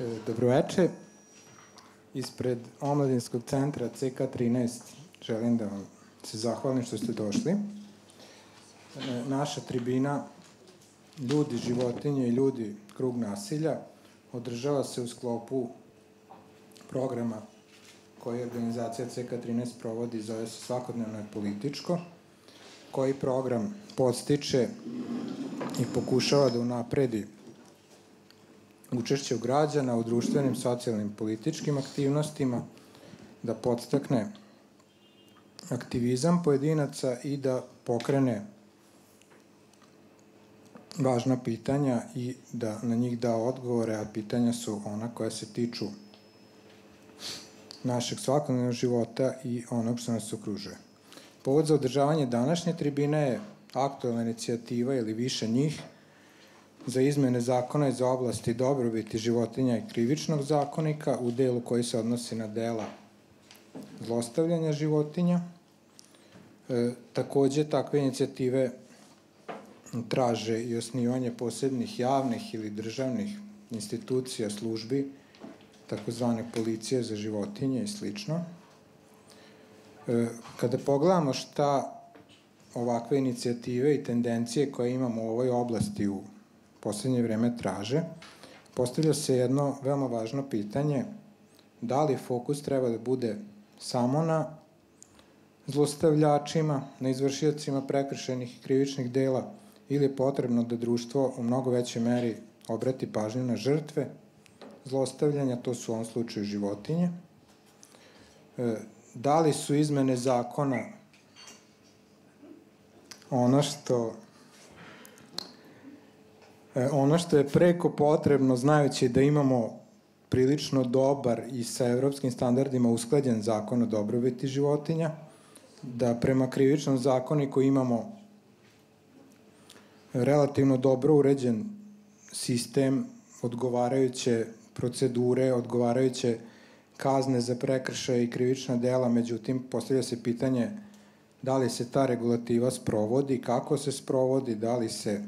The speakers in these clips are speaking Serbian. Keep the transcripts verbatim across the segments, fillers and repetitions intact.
Dobroveče. Ispred Omladinskog centra C K trinaest želim da vam se zahvalim što ste došli. Naša tribina Ljudi, životinje i ljudi, krug nasilja održava se u sklopu programa koji organizacija C K trinaest provodi, zove se Svakodnevno je političko, koji program podstiče i pokušava da unapredi učešće građana u društvenim, socijalnim, političkim aktivnostima, da podstakne aktivizam pojedinaca i da pokrene važna pitanja i da na njih da odgovore, a pitanja su ona koja se tiču našeg svakodnevnog života i onog što nas okružuje. Povod za održavanje današnje tribine je aktuelna inicijativa ili više njih za izmene zakona iz oblasti dobrobiti životinja i krivičnog zakonika u delu koji se odnosi na dela zlostavljanja životinja. E, takođe, takve inicijative traže i osnivanje posebnih javnih ili državnih institucija, službi, takozvane policije za životinje i slično. E, kada pogledamo šta ovakve inicijative i tendencije koje imamo u ovoj oblasti u poslednje vreme traže, postavlja se jedno veoma važno pitanje: da li fokus treba da bude samo na zlostavljačima, na izvršiocima prekršajnih i krivičnih dela, ili je potrebno da društvo u mnogo većoj meri obrati pažnju na žrtve zlostavljanja, to su u ovom slučaju životinje. Da li su izmene zakona ono što ono što je preko potrebno, znajući da imamo prilično dobar i sa evropskim standardima usklađen zakon o dobrobiti životinja, da prema krivičnom zakoniku imamo relativno dobro uređen sistem, odgovarajuće procedure, odgovarajuće kazne za prekršaje i krivična dela, međutim, postavlja se pitanje da li se ta regulativa sprovodi, kako se sprovodi, da li se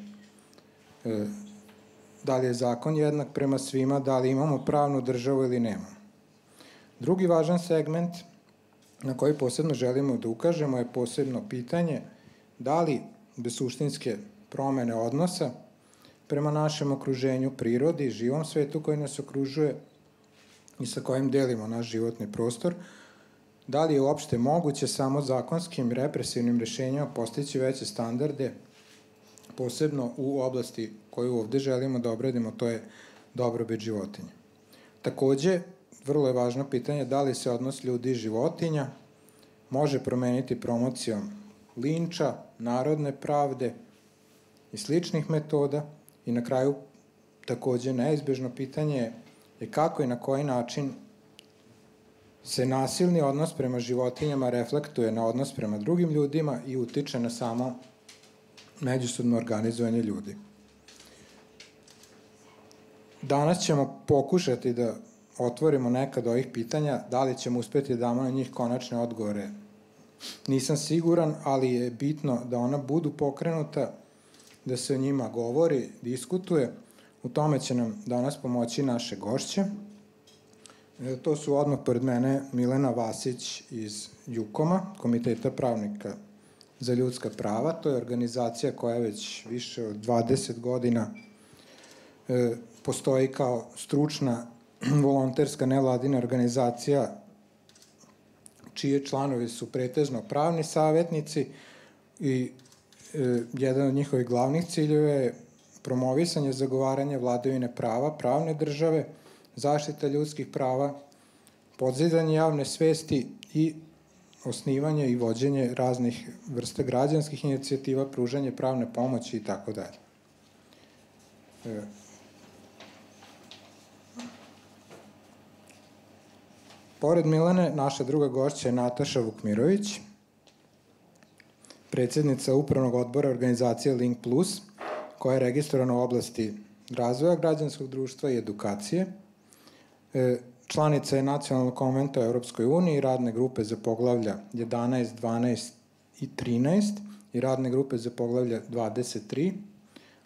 da li je zakon jednak prema svima, da li imamo pravnu državu ili nemamo. Drugi važan segment na koji posebno želimo da ukažemo je posebno pitanje da li bez suštinske promene odnosa prema našem okruženju, prirodi, živom svetu koji nas okružuje i sa kojim delimo naš životni prostor, da li je uopšte moguće samo zakonskim represivnim rešenjima postići veće standarde, posebno u oblasti koju ovde želimo da obradimo, to je dobrobit životinja. Takođe, vrlo je važno pitanje da li se odnos ljudi i životinja može promeniti promocijom linča, narodne pravde i sličnih metoda. I na kraju, takođe, neizbežno pitanje je kako i na koji način se nasilni odnos prema životinjama reflektuje na odnos prema drugim ljudima i utiče na samo međusobno organizovanje ljudi. Danas ćemo pokušati da otvorimo neka od ovih pitanja, da li ćemo uspeti da damo na njih konačne odgovore. Nisam siguran, ali je bitno da ona budu pokrenuta, da se o njima govori, diskutuje. U tome će nam danas pomoći naše gošće. To su odmah pored mene Milena Vasić iz Jukoma, Komiteta pravnika za ljudska prava. To je organizacija koja već više od dvadeset godina e, postoji kao stručna volonterska nevladina organizacija čije članovi su pretežno pravni savetnici i e, jedan od njihovih glavnih ciljeva je promovisanje, zagovaranje vladavine prava, pravne države, zaštita ljudskih prava, podzidanje javne svesti i osnivanje i vođenje raznih vrsta građanskih inicijativa, pružanje pravne pomoći i tako dalje. Pored Milane, naša druga gošća je Nataša Vukmirović, predsjednica Upravnog odbora organizacije Link plus, koja je registrovana u oblasti razvoja građanskog društva i edukacije. Članica je Nacionalnog konventa u Evropskoj uniji, radne grupe za poglavlja jedanaest, dvanaest i trinaest i radne grupe za poglavlja dvadeset tri.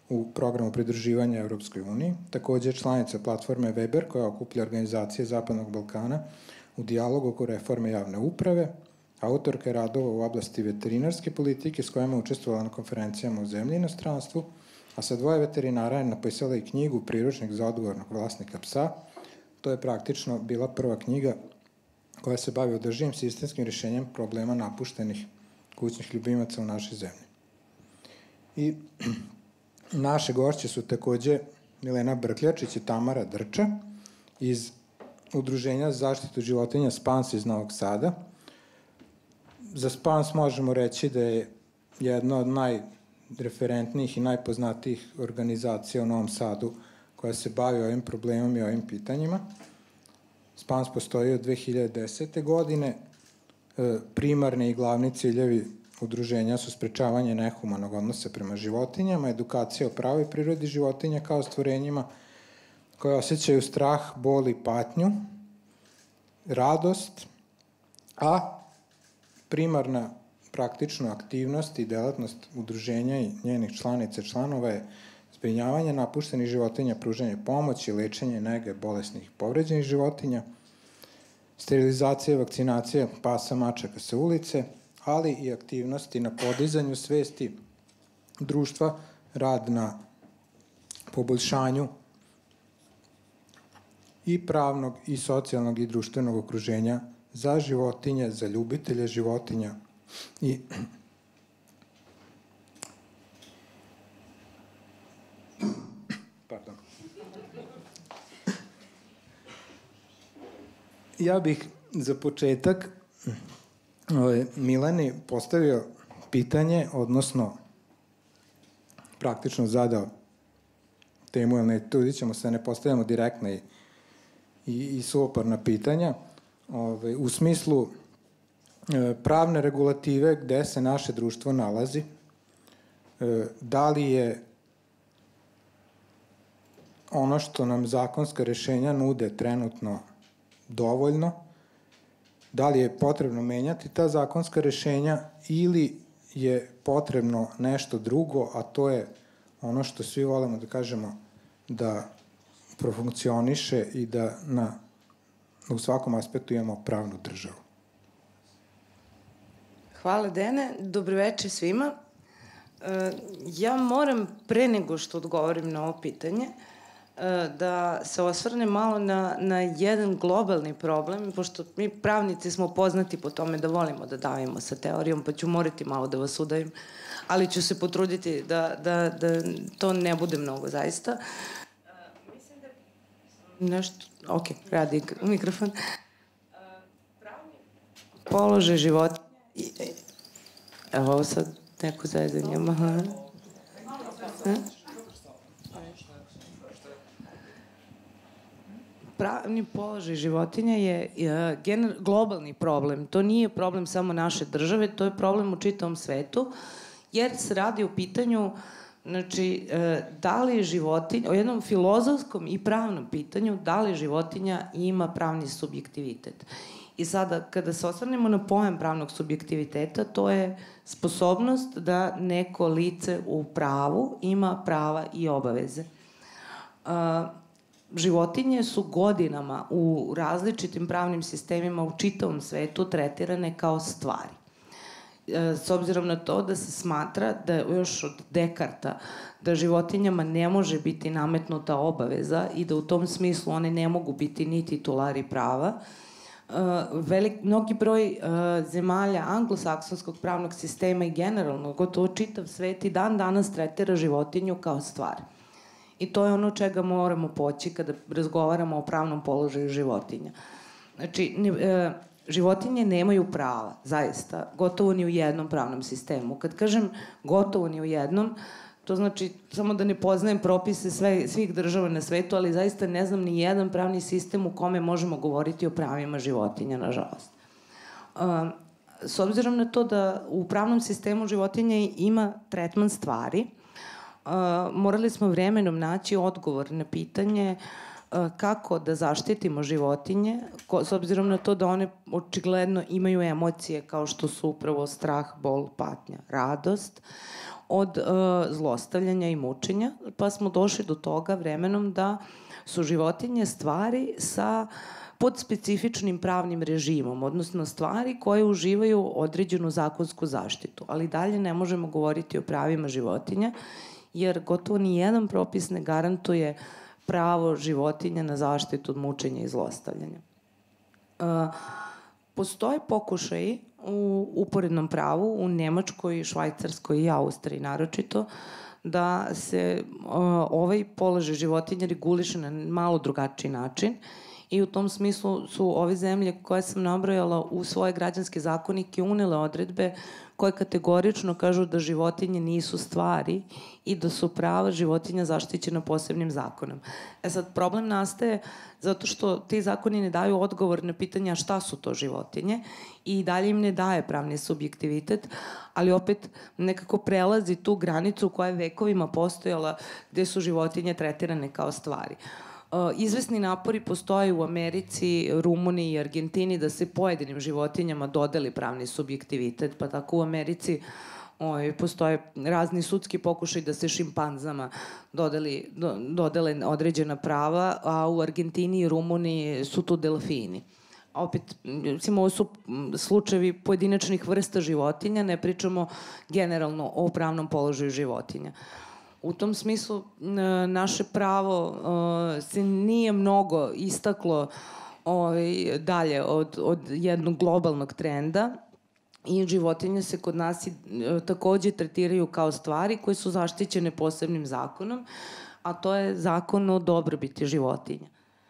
u programu pridruživanja Evropskoj uniji. Takođe je članica platforme Weber koja okuplja organizacije Zapadnog Balkana u dijalogu oko reforme javne uprave, autorka je radova u oblasti veterinarske politike s kojima je učestvovala na konferencijama u zemlji i inostranstvu, a sa dvoje veterinara je napisala i knjigu Priručnik za odgovornog vlasnika psa. To je praktično bila prva knjiga koja se bavi održivim sistemskim rješenjem problema napuštenih kućnih ljubimaca u našoj zemlji. I naše gošće su takođe Milena Brkljačić i Tamara Drča iz Udruženja za zaštitu životinja Spans iz Novog Sada. Za Spans možemo reći da je jedna od najreferentnijih i najpoznatijih organizacija u Novom Sadu koja se bavi ovim problemom i ovim pitanjima. Spans postoji od dve hiljade desete. godine. Primarni i glavni ciljevi udruženja su sprečavanje nehumanog odnosa prema životinjama, edukacija o pravoj prirodi životinja kao stvorenjima koje osjećaju strah, bol i patnju, radost, a primarna praktična aktivnost i delatnost udruženja i njenih članica i članova je zbrinjavanje napuštenih životinja, pružanje pomoći, lečenje, nege bolesnih i povređenih životinja, sterilizacija, vakcinacija pasa, mačaka sa ulice, ali i aktivnosti na podizanju svesti društva, rad na poboljšanju i pravnog i socijalnog i društvenog okruženja za životinje, za ljubitelje životinja i Pardon. Ja bih za početak Mileni postavio pitanje, odnosno praktično zadao temu, jer ne trudit ćemo se, ne postavljamo direktne i, i, i suoparna pitanja, ove, u smislu e, pravne regulative gde se naše društvo nalazi, e, da li je ono što nam zakonska rešenja nude trenutno dovoljno, da li je potrebno menjati ta zakonska rešenja ili je potrebno nešto drugo, a to je ono što svi volimo da kažemo da profunkcioniše i da na, u svakom aspektu imamo pravnu državu. Hvala, Dene. Dobroveče svima. Ja moram pre nego što odgovorim na ovo pitanje da se osvrne malo na, na jedan globalni problem, pošto mi pravnici smo poznati po tome da volimo da davimo sa teorijom, pa ću morati malo da vas udavim, ali ću se potruditi da, da, da to ne bude mnogo zaista. Uh, mislim da nešto, ok, radi mikrofon. Uh, pravni položaj života, i, evo ovo sad neko zajezanje, aha. Ha? Pravni položaj životinja je gener, globalni problem. To nije problem samo naše države, to je problem u čitavom svetu, jer se radi o pitanju, znači, da li životinja, o jednom filozofskom i pravnom pitanju, da li životinja ima pravni subjektivitet. I sada, kada se osvrnemo na pojam pravnog subjektiviteta, to je sposobnost da neko lice u pravu ima prava i obaveze. Uh, Životinje su godinama u različitim pravnim sistemima u čitavom svetu tretirane kao stvari. S obzirom na to da se smatra da još od Dekarta da životinjama ne može biti nametnuta obaveza i da u tom smislu one ne mogu biti ni titulari prava, velik, mnogi broj zemalja anglosaksonskog pravnog sistema i generalno gotovo čitav svet i dan danas tretira životinju kao stvar. I to je ono čega moramo poći kada razgovaramo o pravnom položaju životinja. Znači, e, životinje nemaju prava, zaista, gotovo ni u jednom pravnom sistemu. Kad kažem gotovo ni u jednom, to znači samo da ne poznajem propise sve, svih država na svetu, ali zaista ne znam ni jedan pravni sistem u kome možemo govoriti o pravima životinja, nažalost. E, s obzirom na to da u pravnom sistemu životinja ima tretman stvari, Uh, morali smo vremenom naći odgovor na pitanje uh, kako da zaštitimo životinje, ko, s obzirom na to da one očigledno imaju emocije kao što su upravo strah, bol, patnja, radost. od uh, zlostavljanja i mučenja, pa smo došli do toga vremenom da su životinje stvari sa pod specifičnim pravnim režimom, odnosno stvari koje uživaju određenu zakonsku zaštitu. Ali dalje ne možemo govoriti o pravima životinja, jer gotovo ni jedan propis ne garantuje pravo životinja na zaštitu od mučenja i zlostavljanja. Uh, postoje pokušaji u uporednom pravu u Nemačkoj, Švajcarskoj i Austriji naročito, da se uh, ovaj položaj životinja reguliše na malo drugačiji način i u tom smislu su ove zemlje koje sam nabrojala u svoje građanske zakonike unele odredbe koje kategorično kažu da životinje nisu stvari i da su prava životinja zaštićena posebnim zakonom. E sad, problem nastaje zato što ti zakoni ne daju odgovor na pitanja šta su to životinje i dalje im ne daje pravni subjektivitet, ali opet nekako prelazi tu granicu koja je vekovima postojala gde su životinje tretirane kao stvari. Uh, izvesni napori postoje u Americi, Rumuniji i Argentini da se pojedinim životinjama dodeli pravni subjektivitet, pa tako u Americi ovaj, postoje razni sudski pokušaj da se šimpanzama dodeli, do, dodele određena prava, a u Argentini i Rumuniji su tu delfini. A opet, recimo, ovo su slučajevi pojedinačnih vrsta životinja, ne pričamo generalno o pravnom položaju životinja. U tom smislu naše pravo se nije mnogo istaklo dalje od, od jednog globalnog trenda i životinje se kod nas takođe tretiraju kao stvari koje su zaštićene posebnim zakonom, a to je zakon o dobrobiti životinja.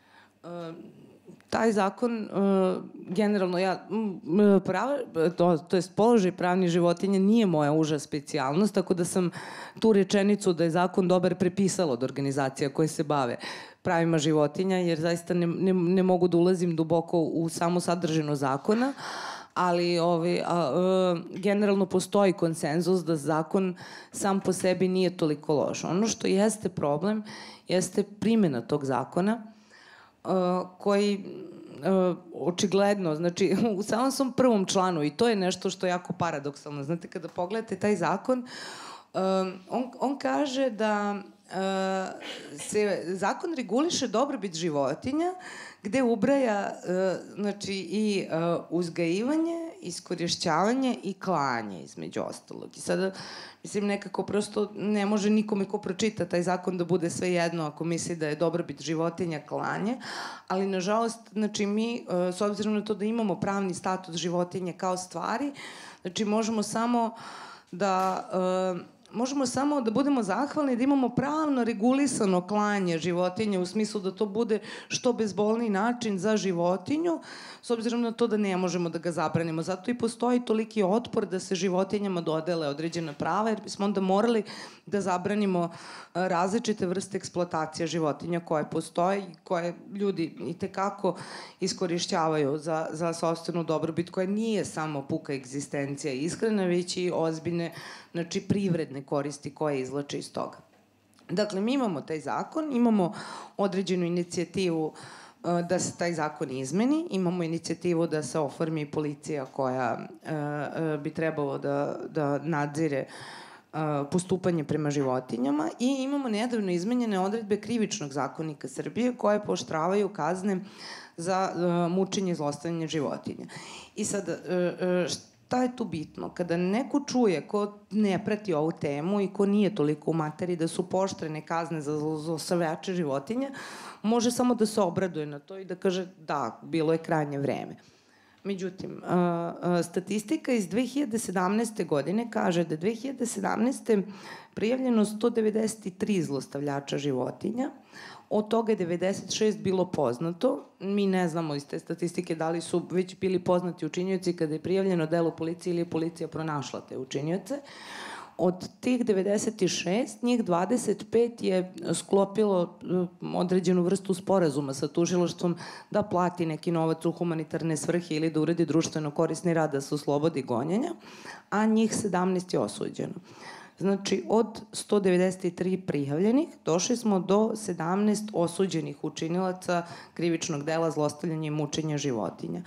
Taj zakon, uh, generalno, ja, prava, to, to je položaj pravnih životinja nije moja uža specijalnost, tako da sam tu rečenicu da je zakon dobar prepisala od organizacija koje se bave pravima životinja, jer zaista ne, ne, ne mogu da ulazim duboko u samu sadržinu zakona, ali ovaj, a, a, generalno postoji konsenzus da zakon sam po sebi nije toliko loš. Ono što jeste problem jeste primjena tog zakona, Uh, koji uh, očigledno, znači u samom svom prvom članu, i to je nešto što je jako paradoksalno, znate, kada pogledate taj zakon, uh, on, on kaže da uh, se zakon reguliše dobrobit životinja, gde ubraja uh, znači i uh, uzgajivanje, iskorišćavanje i klanje, između ostalog. I sada, mislim, nekako prosto ne može nikome ko pročita taj zakon da bude sve jedno ako misli da je dobrobit životinja klanje, ali nažalost, znači mi, uh, s obzirom na to da imamo pravni status životinje kao stvari, znači možemo samo da... Uh, možemo samo da budemo zahvalni da imamo pravno regulisano klanje životinje u smislu da to bude što bezbolniji način za životinju, s obzirom na to da ne možemo da ga zabranimo. Zato i postoji toliki otpor da se životinjama dodele određena prava, jer bismo onda morali da zabranimo različite vrste eksploatacije životinja koje postoje i koje ljudi itekako iskorišćavaju za, za sopstvenu dobrobit, koja nije samo puka egzistencija ishrana, već i ozbiljne, znači privredne koristi koje izlače iz toga. Dakle, mi imamo taj zakon, imamo određenu inicijativu da se taj zakon izmeni, imamo inicijativu da se oformi policija koja uh, bi trebalo da, da nadzire uh, postupanje prema životinjama i imamo nedavno izmenjene odredbe Krivičnog zakonika Srbije koje pooštravaju kazne za uh, mučenje i zlostavljanje životinja. I sad, uh, uh, šta je tu bitno? Kada neko čuje ko ne prati ovu temu i ko nije toliko u materiji da su pooštrene kazne za zlostavljače životinja, može samo da se obraduje na to i da kaže da, bilo je krajnje vreme. Međutim, statistika iz dve hiljade sedamnaeste. godine kaže da je dve hiljade sedamnaeste. prijavljeno sto devedeset tri zlostavljača životinja, od toga je devedeset šest bilo poznato. Mi ne znamo iz te statistike da li su već bili poznati učinioci kada je prijavljeno delo policije ili je policija pronašla te učinioce. Od tih devedeset šest, njih dvadeset pet je sklopilo određenu vrstu sporazuma sa tužilaštvom da plati neki novac u humanitarne svrhe ili da uredi društveno korisni rad da se oslobodi gonjenja, a njih sedamnaest je osuđeno. Znači, od sto devedeset tri prijavljenih došli smo do sedamnaest osuđenih učinilaca krivičnog dela zlostavljanja i mučenja životinja.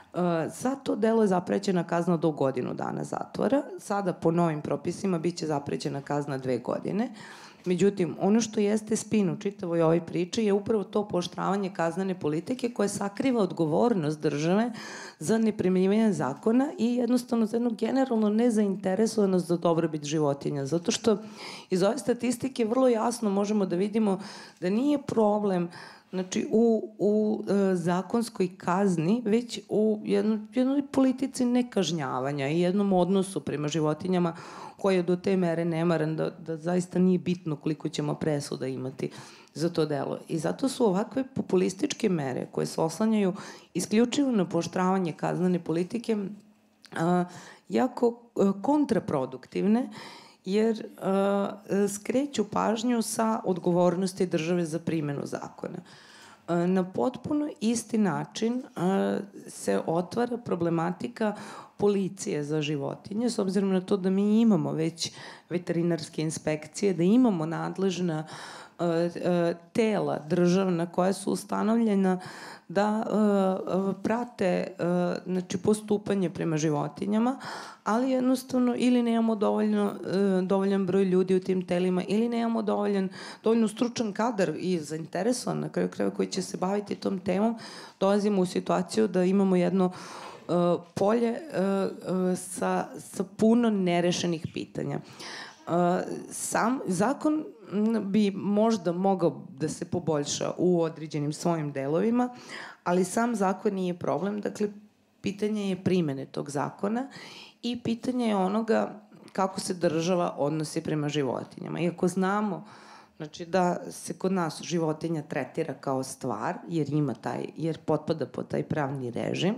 Za to delo je zaprećena kazna do godinu dana zatvora. Sada po novim propisima biće zaprećena kazna dve godine. Međutim, ono što jeste spin u čitavoj ovoj priči je upravo to pooštravanje kaznene politike koje sakriva odgovornost države za neprimenjivanje zakona i jednostavno za jednu generalno nezainteresovanost za dobrobit životinja. Zato što iz ove statistike vrlo jasno možemo da vidimo da nije problem znači u, u e, zakonskoj kazni, već u jedno, jednoj politici nekažnjavanja i jednom odnosu prema životinjama koji je do te mere nemaran da, da zaista nije bitno koliko ćemo presuda imati za to delo. I zato su ovakve populističke mere koje se oslanjaju isključivo na pooštravanje kaznene politike a, jako a, kontraproduktivne, jer a, skreću pažnju sa odgovornosti države za primenu zakona. A, na potpuno isti način a, se otvara problematika policije za životinje, s obzirom na to da mi imamo već veterinarske inspekcije, da imamo nadležna uh, uh, tela državna koja su ustanovljena da uh, prate uh, znači postupanje prema životinjama, ali jednostavno ili nemamo dovoljno, uh, dovoljan broj ljudi u tim telima ili nemamo dovoljan, dovoljno stručan kadar i zainteresovan na kraju krajeva koji će se baviti tom temom, dolazimo u situaciju da imamo jedno Uh, polje uh, uh, sa, sa puno nerešenih pitanja. Uh, sam zakon bi možda mogao da se poboljša u određenim svojim delovima, ali sam zakon nije problem. Dakle, pitanje je primene tog zakona i pitanje je onoga kako se država odnosi prema životinjama. Iako znamo znači, da se kod nas životinja tretira kao stvar, jer ima taj, jer potpada pod taj pravni režim,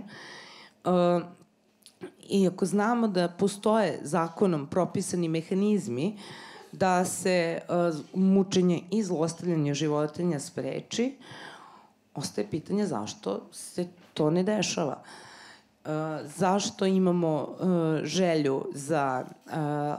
Uh, iako znamo da postoje zakonom propisani mehanizmi da se uh, mučenje i zlostavljanje životinja spreči, ostaje pitanje zašto se to ne dešava. Uh, zašto imamo uh, želju za uh,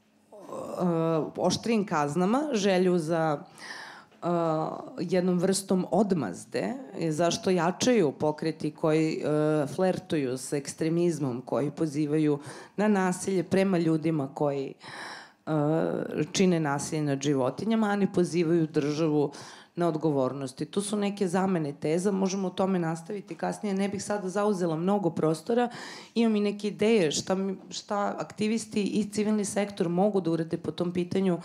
uh, oštrim kaznama, želju za Uh, jednom vrstom odmazde, zašto jačaju pokreti koji uh, flertuju sa ekstremizmom, koji pozivaju na nasilje prema ljudima koji uh, čine nasilje nad životinjama, a ne pozivaju državu na odgovornosti. Tu su neke zamene teza, možemo o tome nastaviti kasnije, ne bih sada zauzela mnogo prostora, imam i neke ideje šta, šta aktivisti i civilni sektor mogu da urade po tom pitanju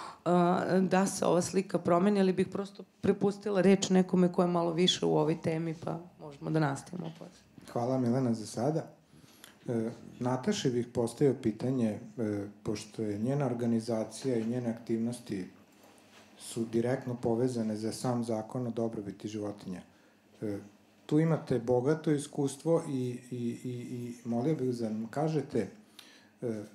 da se ova slika promeni, ali bih prosto prepustila reč nekome ko je malo više u ovoj temi, pa možemo da nastavimo. Hvala Milena za sada. E, Nataši bih postavio pitanje, e, pošto je njena organizacija i njene aktivnosti su direktno povezane za sam zakon o dobrobiti životinja. E, tu imate bogato iskustvo i, i, i, i molio bih da nam kažete e,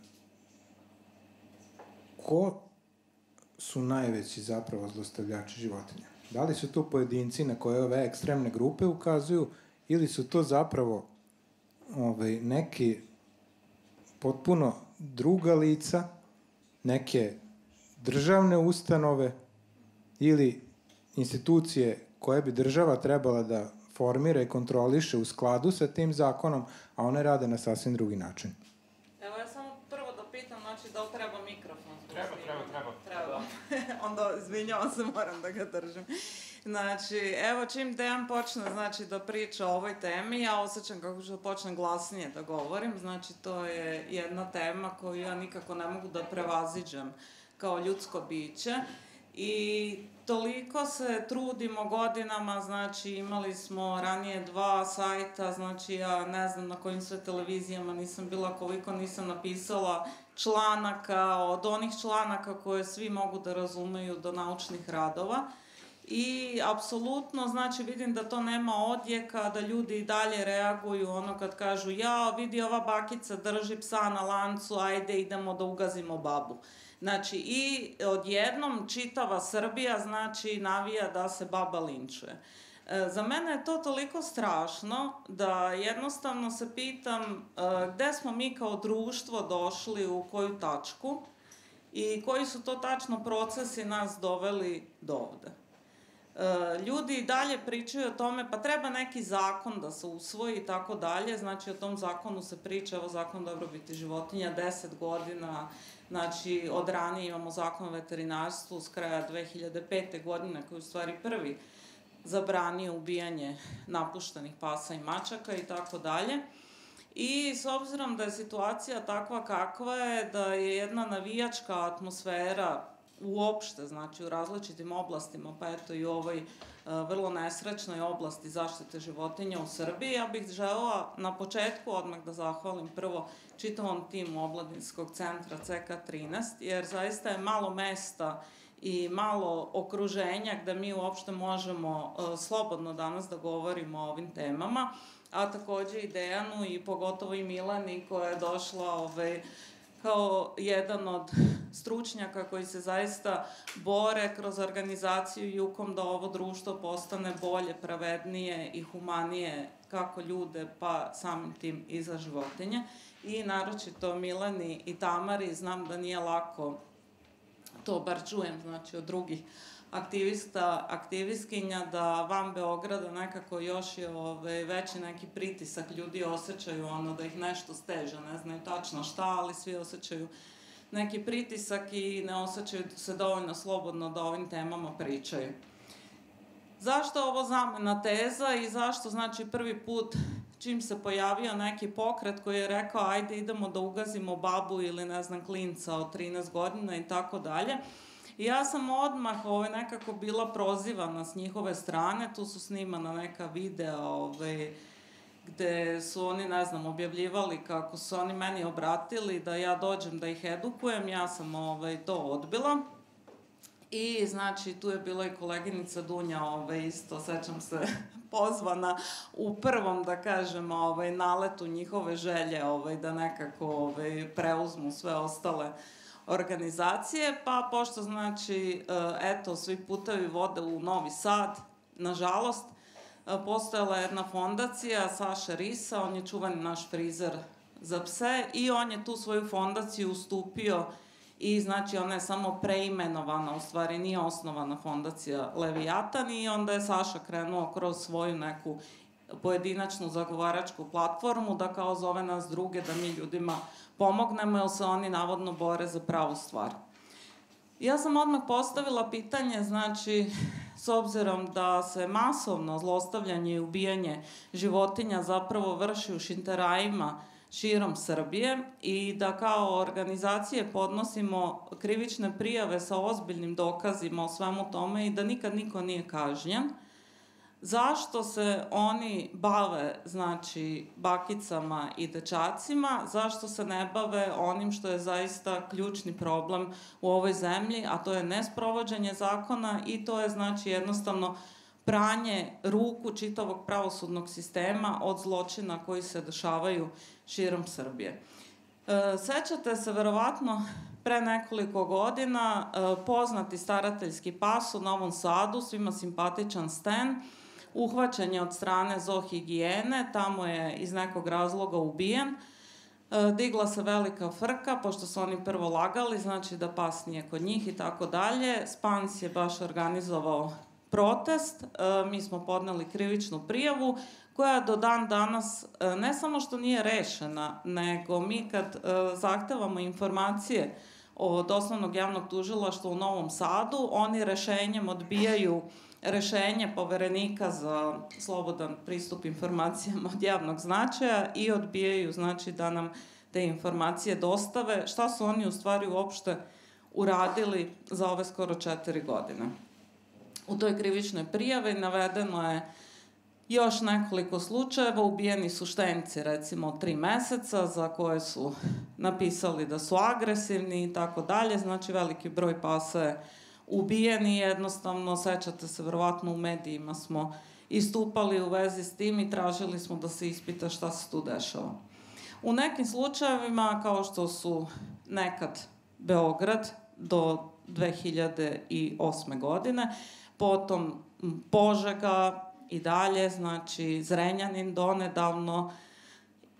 ko su najveći zapravo zlostavljači životinja. Da li su to pojedinci na koje ove ekstremne grupe ukazuju ili su to zapravo ovaj, neki potpuno druga lica, neke državne ustanove ili institucije koje bi država trebala da formira i kontroliše u skladu sa tim zakonom, a one rade na sasvim drugi način. Evo ja samo prvo da pitam, znači da li treba mikrofon? Treba, treba, treba. Treba. Onda, izvinjavam se, moram da ga držim. Znači, evo čim Dejan počne, znači, da priča o ovoj temi, ja osjećam kako ću da počnem glasnije da govorim. Znači, to je jedna tema koju ja nikako ne mogu da prevaziđem kao ljudsko biće. I toliko se trudimo godinama, znači imali smo ranije dva sajta, znači ja ne znam na kojim sve televizijama nisam bila, koliko nisam napisala članaka, od onih članaka koje svi mogu da razumeju do naučnih radova. I apsolutno, znači vidim da to nema odjeka, da ljudi i dalje reaguju ono kad kažu ja, vidi ova bakica drži psa na lancu, ajde idemo da ugazimo babu. Znači i odjednom čitava Srbija znači navija da se baba linčuje. E, za mene je to toliko strašno da jednostavno se pitam e, gde smo mi kao društvo došli, u koju tačku i koji su to tačno procesi nas doveli do ovde. ljudi i dalje pričaju o tome, pa treba neki zakon da se usvoji i tako dalje, znači o tom zakonu se priča, evo zakon dobrobiti životinja, deset godina, znači od ranije imamo zakon o veterinarstvu s kraja dve hiljade pete. godine, koji je u stvari prvi zabranio ubijanje napuštenih pasa i mačaka i tako dalje. I s obzirom da je situacija takva kakva je, da je jedna navijačka atmosfera uopšte, znači u različitim oblastima, pa eto i u ovoj uh, vrlo nesrećnoj oblasti zaštite životinja u Srbiji, ja bih želela na početku odmah da zahvalim prvo čitavom timu Omladinskog centra C K trinaest, jer zaista je malo mesta i malo okruženja gde mi uopšte možemo uh, slobodno danas da govorimo o ovim temama, a takođe i Dejanu i pogotovo i Milani koja je došla ovaj, kao jedan od stručnjaka koji se zaista bore kroz organizaciju Jukom da ovo društvo postane bolje, pravednije i humanije kako ljude, pa samim tim i za životinje. I naročito Milani i Tamari, znam da nije lako, to bar čujem, znači od drugih aktivista, aktivistkinja, da van Beograda nekako još je ove, veći neki pritisak, ljudi osjećaju ono da ih nešto steže, ne znaju tačno šta, ali svi osjećaju neki pritisak i ne osjećaju se dovoljno slobodno da ovim temama pričaju. Zašto ovo zamena teza i zašto, znači, prvi put čim se pojavio neki pokret koji je rekao ajde idemo da ugazimo babu ili ne znam klinca od trinaest godina i tako dalje. I ja sam odmah ovaj, nekako bila prozivana s njihove strane, tu su snimana neka videa ovaj, gde su oni, ne znam, objavljivali kako su oni meni obratili da ja dođem da ih edukujem, ja sam ovaj, to odbila. I znači tu je bila i koleginica Dunja, ovaj, isto, sećam se, pozvana u prvom, da kažem, ovaj, naletu njihove želje ovaj, da nekako ovaj, preuzmu sve ostale organizacije, pa pošto znači, eto, svi putevi vode u Novi Sad, nažalost, postojala je jedna fondacija, Saša Risa, on je čuvani naš frizer za pse i on je tu svoju fondaciju ustupio i znači ona je samo preimenovana, u stvari nije osnovana fondacija Leviatan i onda je Saša krenuo kroz svoju neku pojedinačnu zagovaračku platformu da kao zove nas druge da mi ljudima pomognemo, jer se oni navodno bore za pravu stvar. Ja sam odmah postavila pitanje, znači, s obzirom da se masovno zlostavljanje i ubijanje životinja zapravo vrši u šinterajima širom Srbije i da kao organizacije podnosimo krivične prijave sa ozbiljnim dokazima o svemu tome i da nikad niko nije kažnjen, zašto se oni bave, znači, bakicama i dečacima, zašto se ne bave onim što je zaista ključni problem u ovoj zemlji, a to je nesprovođenje zakona i to je, znači, jednostavno pranje ruku čitavog pravosudnog sistema od zločina koji se dešavaju širom Srbije. E, sećate se, verovatno, pre nekoliko godina e, poznati starateljski pas u Novom Sadu, svima simpatičan Sten, uhvaćen je od strane zoohigijene, tamo je iz nekog razloga ubijen. E, digla se velika frka, pošto su oni prvo lagali, znači da pas nije kod njih i tako dalje. Spans je baš organizovao protest, e, mi smo podneli krivičnu prijavu, koja do dan danas e, ne samo što nije rešena, nego mi kad e, zahtevamo informacije od Osnovnog javnog tužilaštva u Novom Sadu, oni rešenjem odbijaju rešenje Poverenika za slobodan pristup informacijama od javnog značaja i odbijaju, znači, da nam te informacije dostave, šta su oni u stvari uopšte uradili za ove skoro četiri godine. U toj krivičnoj prijavi navedeno je još nekoliko slučajeva, ubijeni su štenci, recimo, tri meseca, za koje su napisali da su agresivni i tako dalje, znači veliki broj pasa je ubijeni, jednostavno, sećate se, verovatno u medijima smo istupali u vezi s tim i tražili smo da se ispita šta se tu dešava. U nekim slučajevima, kao što su nekad Beograd do dve hiljade osme. godine, potom Požega i dalje, znači Zrenjanin donedavno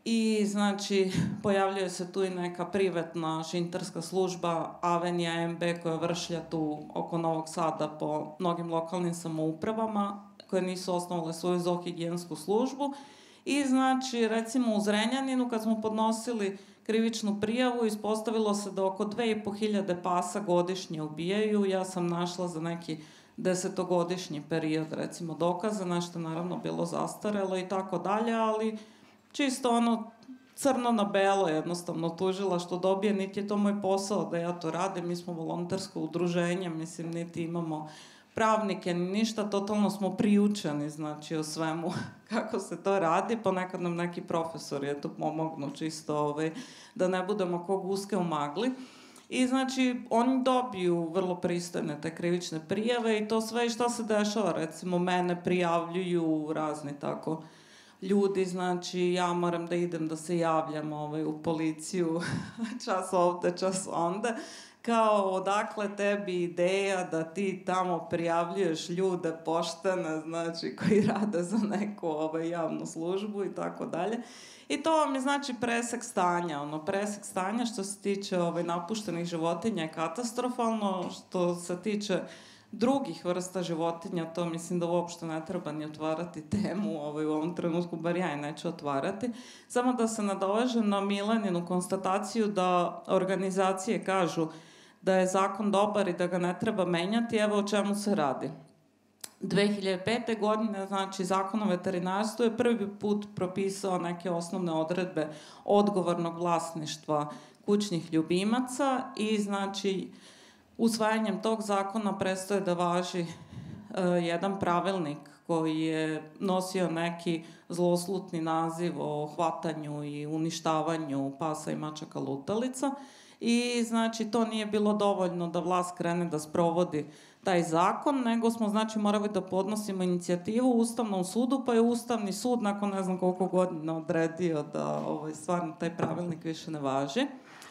I znači pojavljuje se tu i neka privatna šinterska služba Avenija M B koja vršlja tu oko Novog Sada po mnogim lokalnim samoupravama koje nisu osnovale svoju zoohigijensku službu. I znači recimo u Zrenjaninu kad smo podnosili krivičnu prijavu ispostavilo se da oko dve i po hiljade pasa godišnje ubijaju. Ja sam našla za neki desetogodišnji period recimo dokaza, nešto naravno bilo zastarelo i tako dalje, ali čisto ono crno na belo jednostavno tužila što dobije, niti je to moj posao da ja to radim, mi smo volontersko udruženje, mislim niti imamo pravnike ni ništa, totalno smo priučeni znači o svemu kako se to radi, ponekad nam neki profesori eto pomognu čisto ovaj, da ne budemo ko guske u magli. I znači oni dobiju vrlo pristojne te krivične prijave i to sve i šta se dešava, recimo mene prijavljuju razni tako ljudi, znači ja moram da idem da se javljam ovaj, u policiju čas ovde, čas onda, kao odakle tebi ideja da ti tamo prijavljuješ ljude poštene, znači koji rade za neku ovaj, javnu službu i tako dalje. I to vam je znači presek stanja, ono presek stanja što se tiče ovaj, napuštenih životinja je katastrofalno, što se tiče drugih vrsta životinja, to mislim da uopšte ne treba ni otvarati temu, ovaj, u ovom trenutku, bar ja je neću otvarati. Samo da se nadovežem na Mileninu konstataciju da organizacije kažu da je zakon dobar i da ga ne treba menjati, evo o čemu se radi. dve hiljade pete. godine, znači, Zakon o veterinarstvu je prvi put propisao neke osnovne odredbe odgovornog vlasništva kućnih ljubimaca i, znači, usvajanjem tog zakona prestaje da važi uh, jedan pravilnik koji je nosio neki zloslutni naziv o hvatanju i uništavanju pasa i mačaka lutalica i znači to nije bilo dovoljno da vlast krene da sprovodi taj zakon, nego smo znači morali da podnosimo inicijativu u Ustavnom sudu, pa je Ustavni sud nakon ne znam koliko godina odredio da ovaj, stvarno taj pravilnik više ne važi.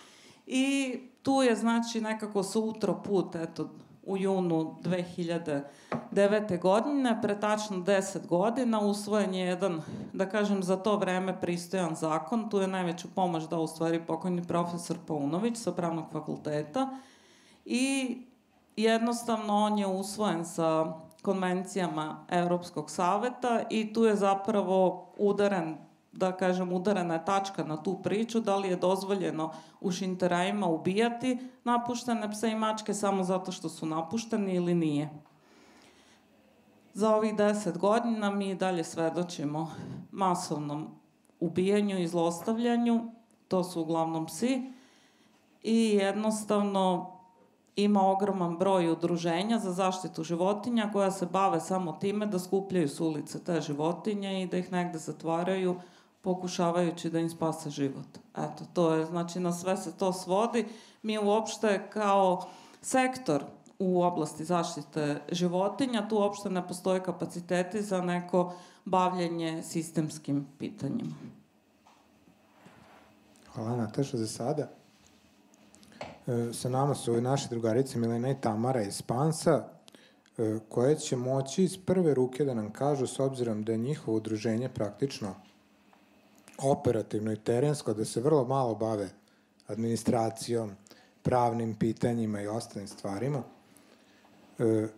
I tu je znači nekako se utro put, eto, u junu dve hiljade devete. godine, pre tačno deset godina, usvojen je jedan, da kažem, za to vreme pristojan zakon. Tu je najveću pomoć dao u stvari pokojni profesor Paunović sa Pravnog fakulteta i jednostavno on je usvojen sa konvencijama Evropskog saveta i tu je zapravo udaren, da kažem, udarena je tačka na tu priču, da li je dozvoljeno u šinterajima ubijati napuštene pse i mačke samo zato što su napušteni ili nije. Za ovih deset godina mi dalje svedočimo masovnom ubijanju i zlostavljanju, to su uglavnom psi, i jednostavno ima ogroman broj udruženja za zaštitu životinja koja se bave samo time da skupljaju s ulice te životinje i da ih negde zatvaraju pokušavajući da im spase život. Eto, to je, znači na sve se to svodi. Mi uopšte kao sektor u oblasti zaštite životinja, tu uopšte ne postoje kapaciteti za neko bavljenje sistemskim pitanjima. Hvala Nataša za sada. E, sa nama su ove naše drugarice Milena i Tamara iz Spansa, e, koje će moći iz prve ruke da nam kažu, s obzirom da je njihovo udruženje praktično operativno i terensko, da se vrlo malo bave administracijom, pravnim pitanjima i ostalim stvarima. E,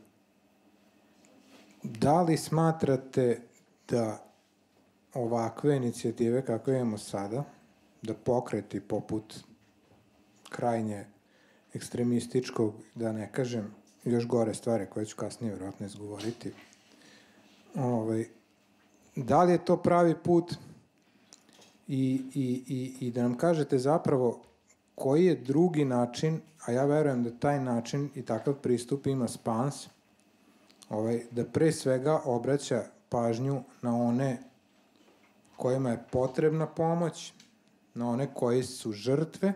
da li smatrate da ovakve inicijative kakve imamo sada, da pokreti poput krajnje ekstremističkog, da ne kažem još gore stvari koje ću kasnije vjerojatno izgovoriti, ovaj, da li je to pravi put i, i, i, i da nam kažete zapravo koji je drugi način, a ja verujem da taj način i takav pristup ima Spans, ovaj, da pre svega obraća pažnju na one kojima je potrebna pomoć, na one koji su žrtve,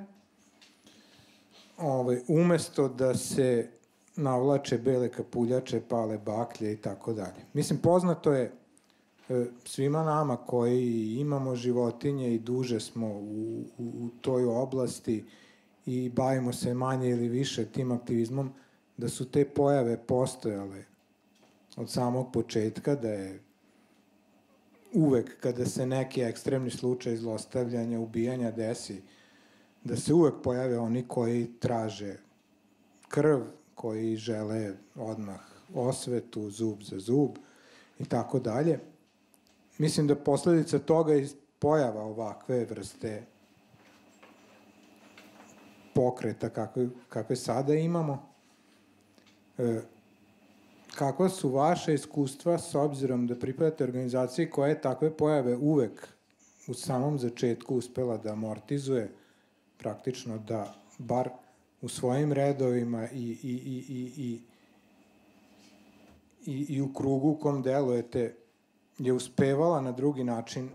ovaj, umesto da se navlače bele kapuljače, pale baklje i tako dalje. Mislim, poznato je e, svima nama koji imamo životinje i duže smo u, u, u toj oblasti i bavimo se manje ili više tim aktivizmom, da su te pojave postojale od samog početka, da je uvek kada se neki ekstremni slučaj zlostavljanja, ubijanja desi, da se uvek pojave oni koji traže krv, koji žele odmah osvetu, zub za zub i tako dalje. Mislim da posledica toga je pojava ovakve vrste pokreta kakve, kakve sada imamo. E, kakva su vaše iskustva s obzirom da pripadate organizaciji koja je takve pojave uvek u samom začetku uspela da amortizuje, praktično da bar u svojim redovima i, i, i, i, i, i, i u krugu u kom delujete je uspevala na drugi način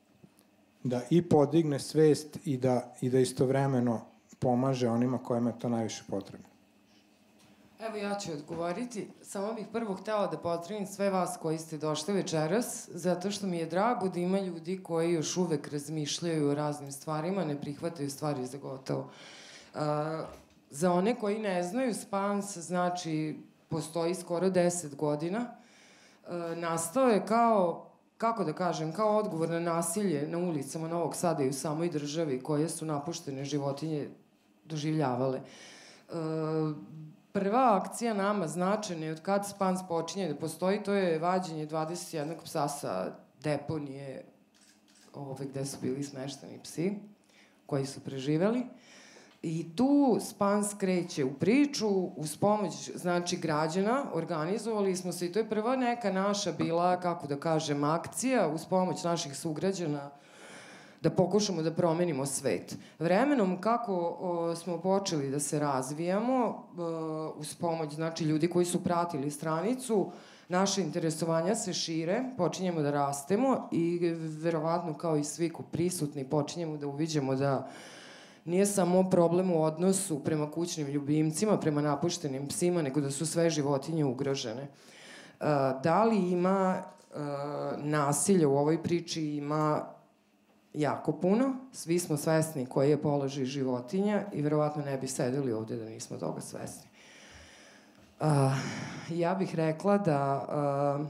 da i podigne svest i da, i da istovremeno pomaže onima kojima je to najviše potrebno? Evo ja ću odgovoriti. Samo bih prvo htela da pozdravim sve vas koji ste došli večeras, zato što mi je drago da ima ljudi koji još uvek razmišljaju o raznim stvarima, ne prihvataju stvari za gotovo. Uh, za one koji ne znaju, Spans, znači, postoji skoro deset godina. Uh, nastao je kao, kako da kažem, kao odgovor na nasilje na ulicama Novog Sada i u samoj državi koje su napuštene životinje doživljavale. Uh, Prva akcija nama značajna je od kad Spans počinje da postoji, to je vađenje dvadeset jednog psa sa deponije ove gde su bili smešteni psi koji su preživeli. I tu Spans kreće u priču uz pomoć, znači, građana. Organizovali smo se i to je prva neka naša bila, kako da kažem, akcija uz pomoć naših sugrađana da pokušamo da promenimo svet. Vremenom, kako o, smo počeli da se razvijamo, o, uz pomoć, znači, ljudi koji su pratili stranicu, naše interesovanja se šire, počinjemo da rastemo i verovatno kao i svi prisutni počinjemo da uviđamo da nije samo problem u odnosu prema kućnim ljubimcima, prema napuštenim psima, nego da su sve životinje ugrožene. Uh, da li ima uh, nasilja u ovoj priči? Ima jako puno. Svi smo svesni koji je položaj životinja i verovatno ne bi sedeli ovde da nismo toga svesni. Uh, ja bih rekla da uh,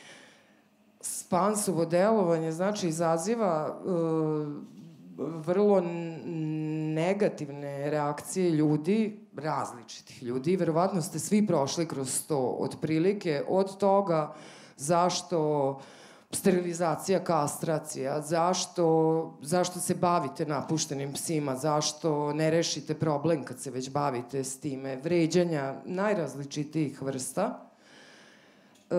Spansovo delovanje, znači, izaziva uh, vrlo negativne reakcije ljudi, različitih ljudi. Verovatno ste svi prošli kroz to, otprilike, od toga zašto sterilizacija, kastracija, zašto, zašto se bavite napuštenim psima, zašto ne rešite problem kad se već bavite s time, vređanja najrazličitijih vrsta. E,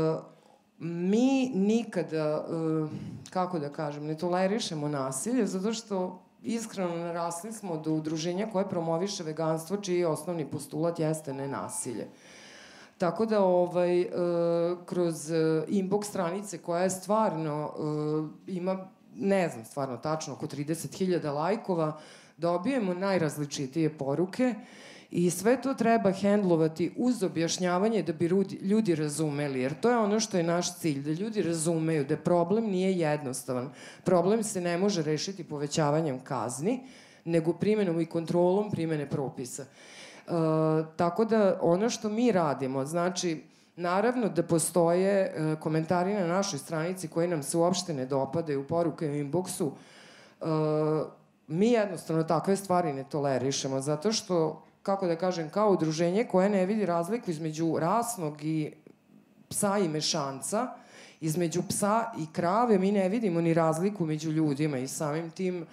mi nikada, e, kako da kažem, ne tolerišemo nasilje, zato što iskreno narasli smo do udruženja koje promoviše veganstvo, čiji osnovni postulat jeste nenasilje. Tako da, ovaj, e, kroz inbox stranice koja je stvarno, e, ima, ne znam stvarno tačno, oko trideset hiljada lajkova, dobijemo najrazličitije poruke i sve to treba hendlovati uz objašnjavanje da bi ljudi, ljudi razumeli, jer to je ono što je naš cilj, da ljudi razumeju da problem nije jednostavan. Problem se ne može rešiti povećavanjem kazni, nego primenom i kontrolom primene propisa. Uh, tako da ono što mi radimo, znači, naravno da postoje uh, komentari na našoj stranici koji nam se uopšte ne dopadaju, poruke u inboxu, uh, mi jednostavno takve stvari ne tolerišemo, zato što, kako da kažem, kao udruženje koje ne vidi razliku između rasnog i psa i mešanca, između psa i krave, mi ne vidimo ni razliku među ljudima i samim tim,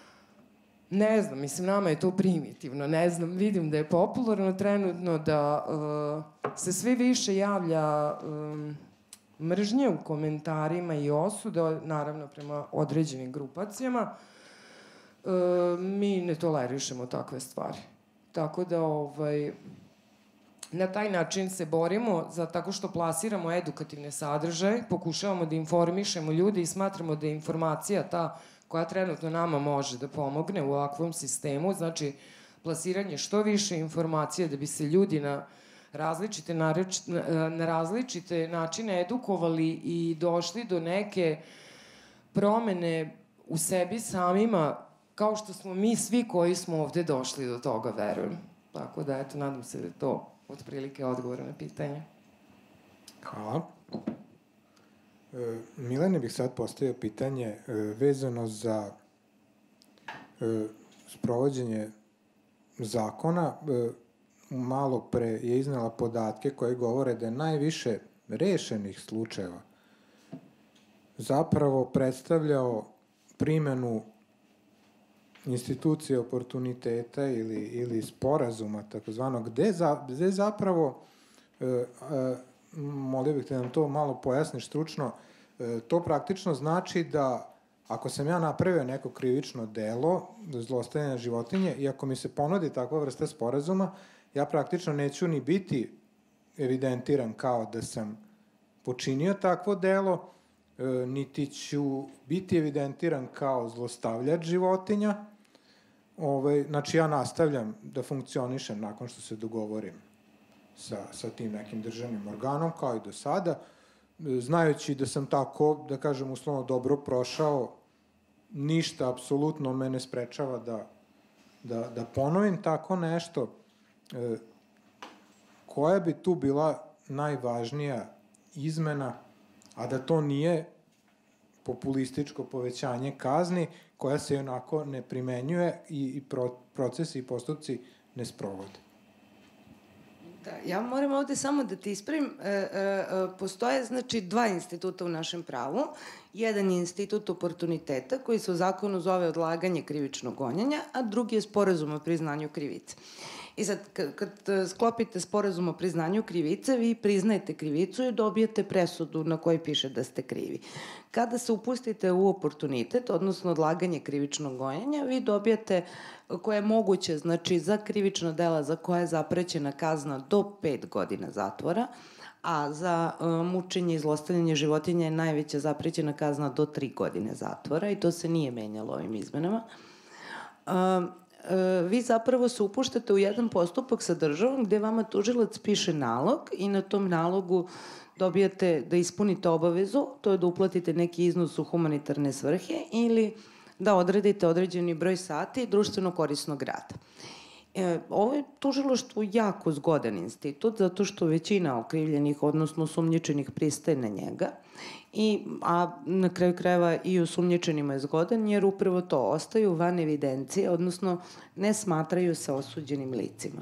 ne znam, mislim, nama je to primitivno, ne znam, vidim da je popularno trenutno, da uh, se sve više javlja um, mržnje u komentarima i osuda, naravno prema određenim grupacijama. Uh, mi ne tolerišemo takve stvari. Tako da, ovaj, na taj način se borimo za tako što plasiramo edukativne sadržaje, pokušavamo da informišemo ljudi i smatramo da je informacija ta koja trenutno nama može da pomogne u ovakvom sistemu, znači plasiranje što više informacije da bi se ljudi na različite, nareč, na različite načine edukovali i došli do neke promene u sebi samima, kao što smo mi svi koji smo ovde došli do toga, verujem. Tako da, eto, nadam se da je to otprilike odgovor na pitanje. Hvala. E, Milene bih sad postavio pitanje e, vezano za e, sprovođenje zakona. E, malo pre je iznala podatke koje govore da je najviše rešenih slučajeva zapravo predstavljao primenu institucije oportuniteta ili, ili sporazuma, takozvano, gde, za, gde zapravo, e, e, molio bih te da nam to malo pojasniš stručno, e, to praktično znači da ako sam ja napravio neko krivično delo, zlostavljanja životinje, i ako mi se ponudi takva vrsta sporazuma, ja praktično neću ni biti evidentiran kao da sam počinio takvo delo, e, niti ću biti evidentiran kao zlostavljač životinja. Ove, znači, ja nastavljam da funkcionišem nakon što se dogovorim sa, sa tim nekim državnim organom, kao i do sada, znajući da sam tako, da kažem, uslovno dobro prošao, ništa apsolutno me ne sprečava da, da, da ponovim tako nešto. E, koja bi tu bila najvažnija izmena, a da to nije populističko povećanje kazni, koja se onako ne primenjuje i, i pro, procesi i postupci ne sprovode? Da, ja moram ovde samo da ti ispravim. E, e, postoje, znači, dva instituta u našem pravu. Jedan je institut oportuniteta, koji se u zakonu zove odlaganje krivičnog gonjenja, a drugi je sporazum o priznanju krivice. I sad, kad, kad sklopite sporazum o priznanju krivice, vi priznajete krivicu i dobijete presudu na kojoj piše da ste krivi. Kada se upustite u oportunitet, odnosno odlaganje krivičnog gonjenja, vi dobijate, koje je moguće, znači, za krivična dela za koje je zaprećena kazna do pet godina zatvora, a za uh, mučenje i zlostavljanje životinja je najveća zaprećena kazna do tri godine zatvora, i to se nije menjalo ovim izmenama. Uh, vi zapravo se upuštate u jedan postupak sa državom gde vama tužilac piše nalog i na tom nalogu dobijate da ispunite obavezu, to je da uplatite neki iznos u humanitarne svrhe ili da odredite određeni broj sati društveno korisnog rada. E, ovo je tužilaštvo jako zgodan institut, zato što većina okrivljenih, odnosno osumnjičenih, pristaje na njega, I, a na kraju krajeva i osumnjičenima je zgodan, jer upravo to, ostaju van evidencije, odnosno ne smatraju se osuđenim licima.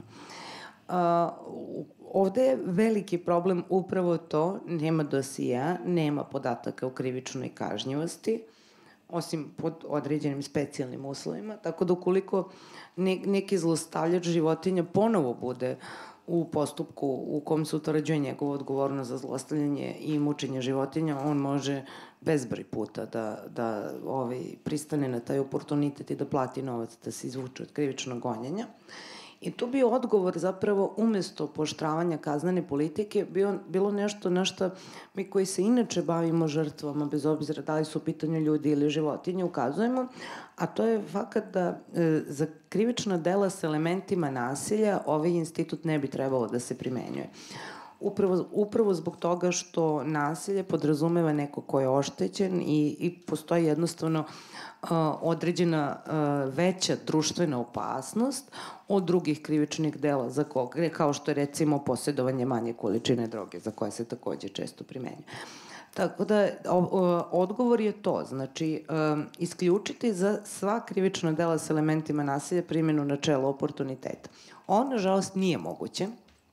A, ovde je veliki problem upravo to, nema dosija, nema podataka o krivičnoj kažnjivosti, osim pod određenim specijalnim uslovima, tako da ukoliko ne, neki zlostavljač životinja ponovo bude u postupku u kom se utvrđuje njegova odgovornost za zlostavljanje i mučenje životinja, on može bezbroj puta da, da ovaj, pristane na taj oportunitet i da plati novac da se izvuče od krivičnog gonjenja. I tu bi odgovor zapravo umesto poštravanja kaznene politike bio, bilo nešto na što mi koji se inače bavimo žrtvama, bez obzira da li su u pitanju ljudi ili životinje, ukazujemo, a to je fakat da e, za krivična dela sa elementima nasilja ovaj institut ne bi trebalo da se primenjuje. Upravo, upravo zbog toga što nasilje podrazumeva neko ko je oštećen i, i postoji jednostavno uh, određena uh, veća društvena opasnost od drugih krivičnih dela za koga, kao što je recimo posjedovanje manje količine droge, za koje se takođe često primenjuje. Tako da, o, o, odgovor je to, znači, um, isključiti za sva krivična dela sa elementima nasilja primjenu načela oportuniteta. Ovo, nažalost, nije moguće.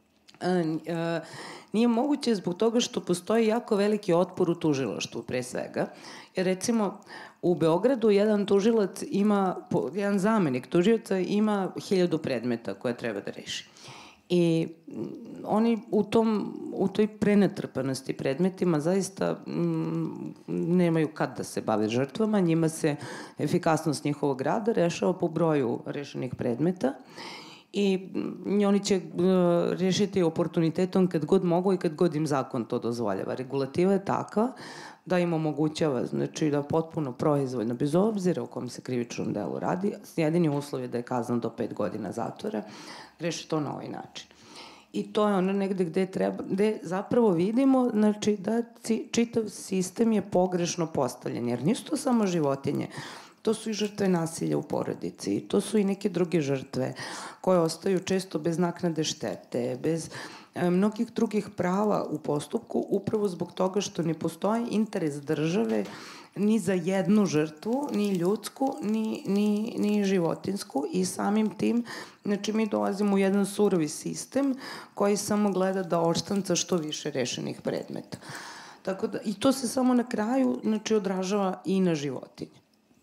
E, nije moguće zbog toga što postoji jako veliki otpor u tužilaštvu, pre svega. Jer, recimo, u Beogradu jedan tužilac ima, jedan zamenik tužioca ima hiljadu predmeta koje treba da reši. I oni u, tom, u toj prenatrpanosti predmetima zaista mm, nemaju kad da se bave žrtvama, njima se efikasnost njihovog rada rešava po broju rešenih predmeta. I oni će uh, rešiti oportunitetom kad god mogu i kad god im zakon to dozvoljava. Regulativa je takva da im omogućava, znači da potpuno proizvoljno, bez obzira u kom se krivičnom delu radi, jedini uslov je da je kazna do pet godina zatvora, reši to na ovaj način. I to je ono negde gde, treba, gde zapravo vidimo, znači, da čitav sistem je pogrešno postavljen, jer nisu to samo životinje, to su i žrtve nasilja u porodici, to su i neke druge žrtve koje ostaju često bez naknade štete, bez mnogih drugih prava u postupku upravo zbog toga što ne postoji interes države ni za jednu žrtvu, ni ljudsku, ni, ni, ni životinsku i samim tim, znači mi dolazimo u jedan surovi sistem koji samo gleda da odštanca što više rešenih predmeta. Tako da, i to se samo na kraju, znači, odražava i na životinje.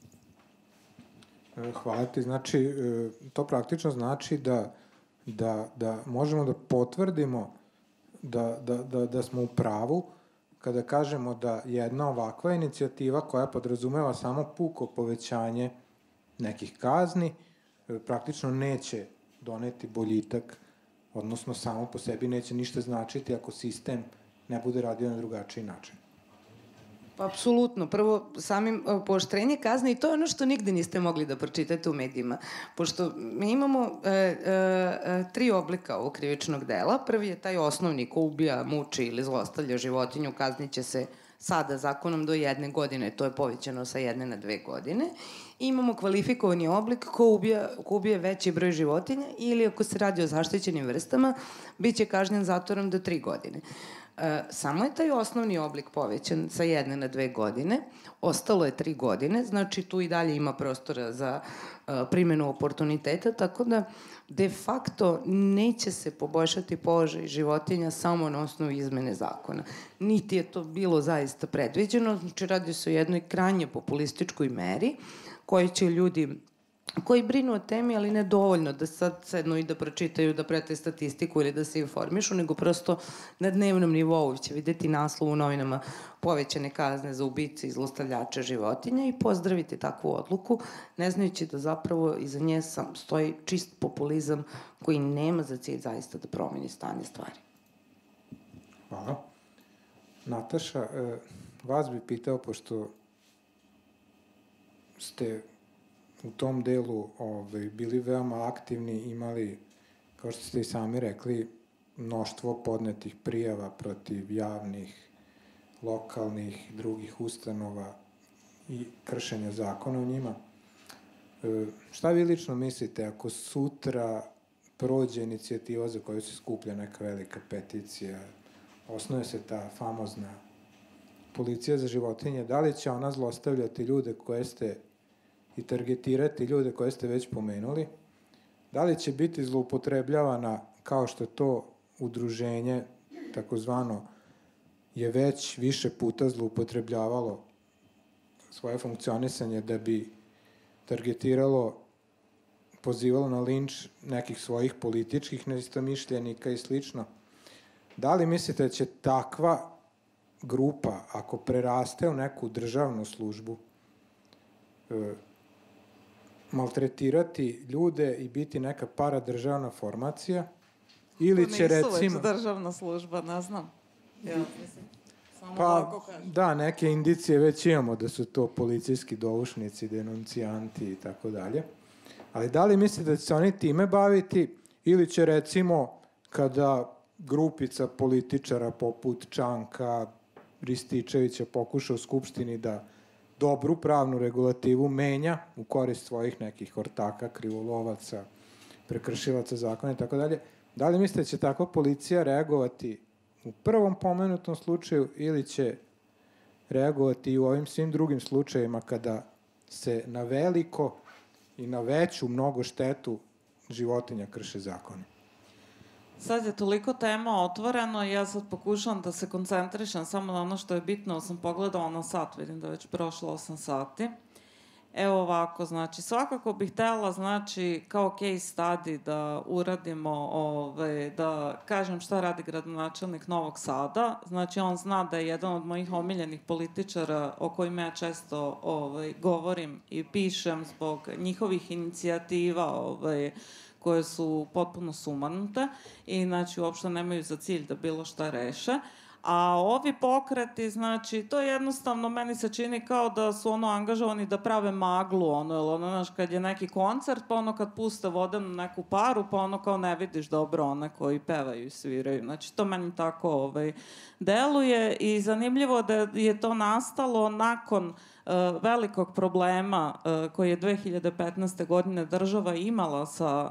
Hvala ti. Znači, to praktično znači da, da, da možemo da potvrdimo da, da, da, da smo u pravu kada kažemo da jedna ovakva inicijativa koja podrazumeva samo puko povećanje nekih kazni praktično neće doneti boljitak, odnosno samo po sebi neće ništa značiti ako sistem ne bude radio na drugačiji način. Apsolutno. Prvo, samim pooštrenje kazne, i to je ono što nigde niste mogli da pročitate u medijima. Pošto mi imamo e, e, tri oblika ovog krivičnog dela. Prvi je taj osnovni ko ubija, muči ili zlostavlja životinju, kazniće se sada zakonom do jedne godine, to je povećano sa jedne na dve godine. I imamo kvalifikovani oblik ko ubija, ko ubije veći broj životinja ili ako se radi o zaštićenim vrstama, bit će kažnjen zatvorom do tri godine. E, samo je taj osnovni oblik povećan sa jedne na dve godine, ostalo je tri godine, znači tu i dalje ima prostora za e, primjenu oportuniteta, tako da de facto neće se poboljšati položaj životinja samo na osnovu izmene zakona. Niti je to bilo zaista predviđeno, znači radi se o jednoj krajnje populističkoj meri koji će ljudi koji brinu o temi, ali ne dovoljno da sad sednu i da pročitaju, da prate statistiku ili da se informišu, nego prosto na dnevnom nivou će videti naslov u novinama povećane kazne za ubice i zlostavljače životinja i pozdraviti takvu odluku, ne znajući da zapravo iza nje sam stoji čist populizam koji nema za cilj zaista da promeni stanje stvari. Hvala. Nataša, vas bi pitao, pošto ste u tom delu ovaj, bili veoma aktivni, imali, kao što ste i sami rekli, mnoštvo podnetih prijava protiv javnih, lokalnih, drugih ustanova i kršenja zakona u njima. E, šta vi lično mislite ako sutra prođe inicijativa za koju se skuplja neka velika peticija, osnuje se ta famozna policija za životinje, da li će ona zlostavljati ljude koje ste i targetirati ljude koje ste već pomenuli, da li će biti zloupotrebljavana kao što to udruženje, takozvano, je već više puta zloupotrebljavalo svoje funkcionisanje da bi targetiralo, pozivalo na linč nekih svojih političkih neistomišljenika i slično. Da li mislite da će takva grupa, ako preraste u neku državnu službu, maltretirati ljude i biti neka paradržavna formacija, ili će recimo... To nisu već državna služba, ne znam. Ja, mislim, samo pa, ovako kažem. Da, neke indicije već imamo da su to policijski doušnici, denuncijanti i tako dalje. Ali da li mislite da će se oni time baviti, ili će recimo kada grupica političara poput Čanka, Rističevića pokuša u Skupštini da dobru pravnu regulativu menja u korist svojih nekih ortaka, krivolovaca, prekršilaca zakona i tako dalje. Da li mislite da će takva policija reagovati u prvom pomenutom slučaju ili će reagovati i u ovim svim drugim slučajevima kada se na veliko i na veću mnogo štetu životinja krše zakoni? Sad je toliko tema otvoreno i ja sad pokušavam da se koncentrišem samo na ono što je bitno, sam pogledala na sat, vidim da je već prošlo osam sati. Evo ovako, znači, svakako bih htjela, znači, kao case study da uradimo, ove, da kažem šta radi gradonačelnik Novog Sada. Znači, on zna da je jedan od mojih omiljenih političara o kojima ja često ove, govorim i pišem zbog njihovih inicijativa, ove, koje su potpuno sumanute i znači uopšte nemaju za cilj da bilo šta reše. A ovi pokreti, znači, to jednostavno meni se čini kao da su ono angažovani da prave maglu, ono, ili ono, znaš, kad je neki koncert, pa ono kad puste vodenu neku paru, pa ono kao ne vidiš dobro one koji pevaju i sviraju. Znači, to meni tako ovaj, deluje i zanimljivo da je to nastalo nakon uh, velikog problema uh, koji je dve hiljade petnaeste godine država imala sa